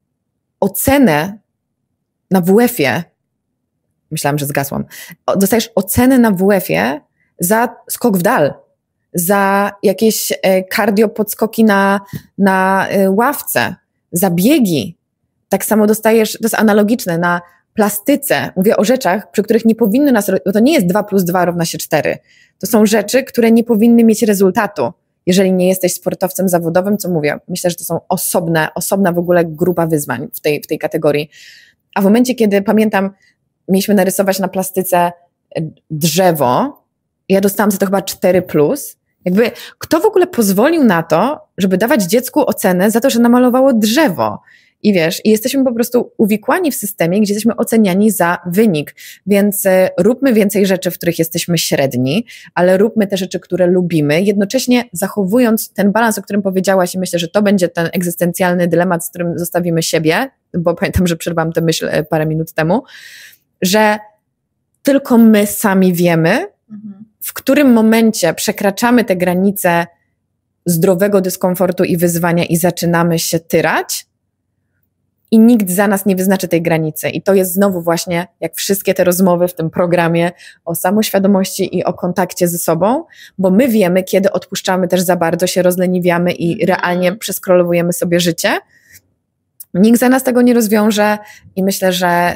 ocenę na WF-ie, myślałam, że zgasłam, dostajesz ocenę na WF-ie za skok w dal, za jakieś cardio podskoki na ławce, za biegi. Tak samo dostajesz, to jest analogiczne, na plastyce. Mówię o rzeczach, przy których nie powinny nas, bo to nie jest 2 + 2 równa się 4. To są rzeczy, które nie powinny mieć rezultatu, jeżeli nie jesteś sportowcem zawodowym, co mówię. Myślę, że to są osobna w ogóle grupa wyzwań w tej kategorii. A w momencie, kiedy pamiętam, mieliśmy narysować na plastyce drzewo, ja dostałam za to chyba 4+. Jakby kto w ogóle pozwolił na to, żeby dawać dziecku ocenę za to, że namalowało drzewo? I wiesz, i jesteśmy po prostu uwikłani w systemie, gdzie jesteśmy oceniani za wynik, więc róbmy więcej rzeczy, w których jesteśmy średni, ale róbmy te rzeczy, które lubimy, jednocześnie zachowując ten balans, o którym powiedziałaś i myślę, że to będzie ten egzystencjalny dylemat, z którym zostawimy siebie, bo pamiętam, że przerwałam tę myśl parę minut temu, że tylko my sami wiemy, w którym momencie przekraczamy te granice zdrowego dyskomfortu i wyzwania i zaczynamy się tyrać, i nikt za nas nie wyznaczy tej granicy. I to jest znowu właśnie, jak wszystkie te rozmowy w tym programie o samoświadomości i o kontakcie ze sobą, bo my wiemy, kiedy odpuszczamy też za bardzo, się rozleniwiamy i realnie przeskrolowujemy sobie życie. Nikt za nas tego nie rozwiąże i myślę, że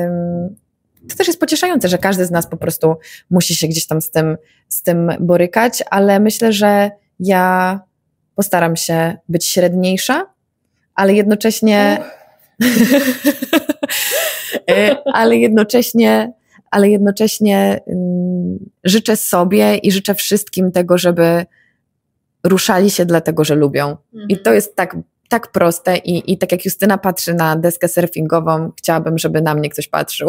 to też jest pocieszające, że każdy z nas po prostu musi się gdzieś tam z tym borykać, ale myślę, że ja postaram się być średniejsza, ale jednocześnie ale jednocześnie życzę sobie i życzę wszystkim tego, żeby ruszali się dlatego, że lubią. I to jest tak proste i tak jak Justyna patrzy na deskę surfingową, chciałabym, żeby na mnie ktoś patrzył.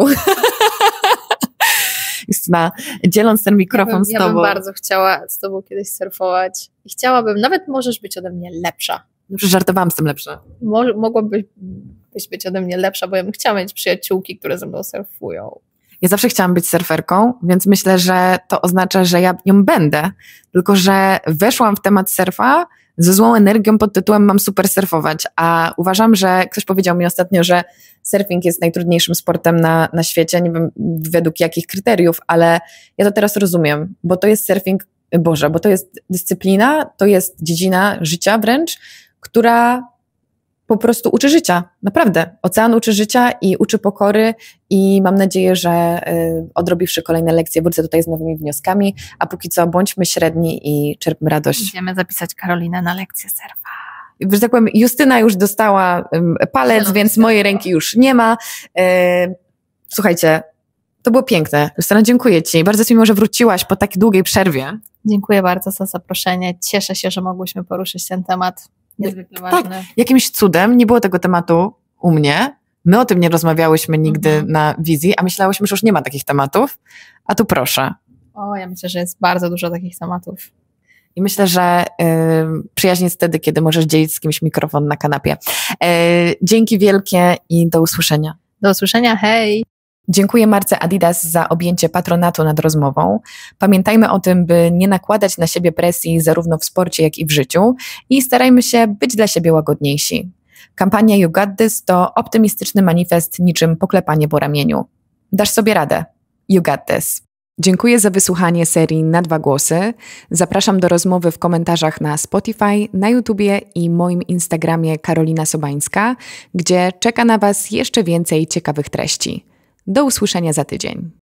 Justyna, dzieląc ten mikrofon z tobą. Ja bym bardzo chciała z tobą kiedyś surfować i chciałabym, nawet możesz być ode mnie lepsza. Żartowałam z tym lepsza. Mogłabyś być ode mnie lepsza, bo ja bym chciała mieć przyjaciółki, które ze mną surfują. Ja zawsze chciałam być surferką, więc myślę, że to oznacza, że ja nią będę, tylko że weszłam w temat surfa ze złą energią pod tytułem mam super surfować, a uważam, że ktoś powiedział mi ostatnio, że surfing jest najtrudniejszym sportem na świecie, nie wiem według jakich kryteriów, ale ja to teraz rozumiem, bo to jest surfing, bo to jest dyscyplina, to jest dziedzina życia wręcz, która po prostu uczy życia, naprawdę. Ocean uczy życia i uczy pokory i mam nadzieję, że odrobiwszy kolejne lekcje, wrócę tutaj z nowymi wnioskami, a póki co bądźmy średni i czerpmy radość. Idziemy zapisać Karolinę na lekcję surfa. Że tak powiem, Justyna już dostała palec, więc mojej ręki już nie ma. Słuchajcie, to było piękne. Justyna, dziękuję ci. Bardzo ci miło, że wróciłaś po takiej długiej przerwie. Dziękuję bardzo za zaproszenie. Cieszę się, że mogłyśmy poruszyć ten temat. Niezwykle ważny. Tak, jakimś cudem nie było tego tematu u mnie. My o tym nie rozmawiałyśmy nigdy na wizji, a myślałyśmy, że już nie ma takich tematów. A tu proszę. Ja myślę, że jest bardzo dużo takich tematów. I myślę, że przyjaźń jest wtedy, kiedy możesz dzielić z kimś mikrofon na kanapie. Dzięki wielkie i do usłyszenia. Do usłyszenia, hej! Dziękuję marce Adidas za objęcie patronatu nad rozmową. Pamiętajmy o tym, by nie nakładać na siebie presji zarówno w sporcie, jak i w życiu i starajmy się być dla siebie łagodniejsi. Kampania You Got This to optymistyczny manifest niczym poklepanie po ramieniu. Dasz sobie radę. You Got This. Dziękuję za wysłuchanie serii Na dwa głosy. Zapraszam do rozmowy w komentarzach na Spotify, na YouTubie i moim Instagramie Karolina Sobańska, gdzie czeka na Was jeszcze więcej ciekawych treści. Do usłyszenia za tydzień.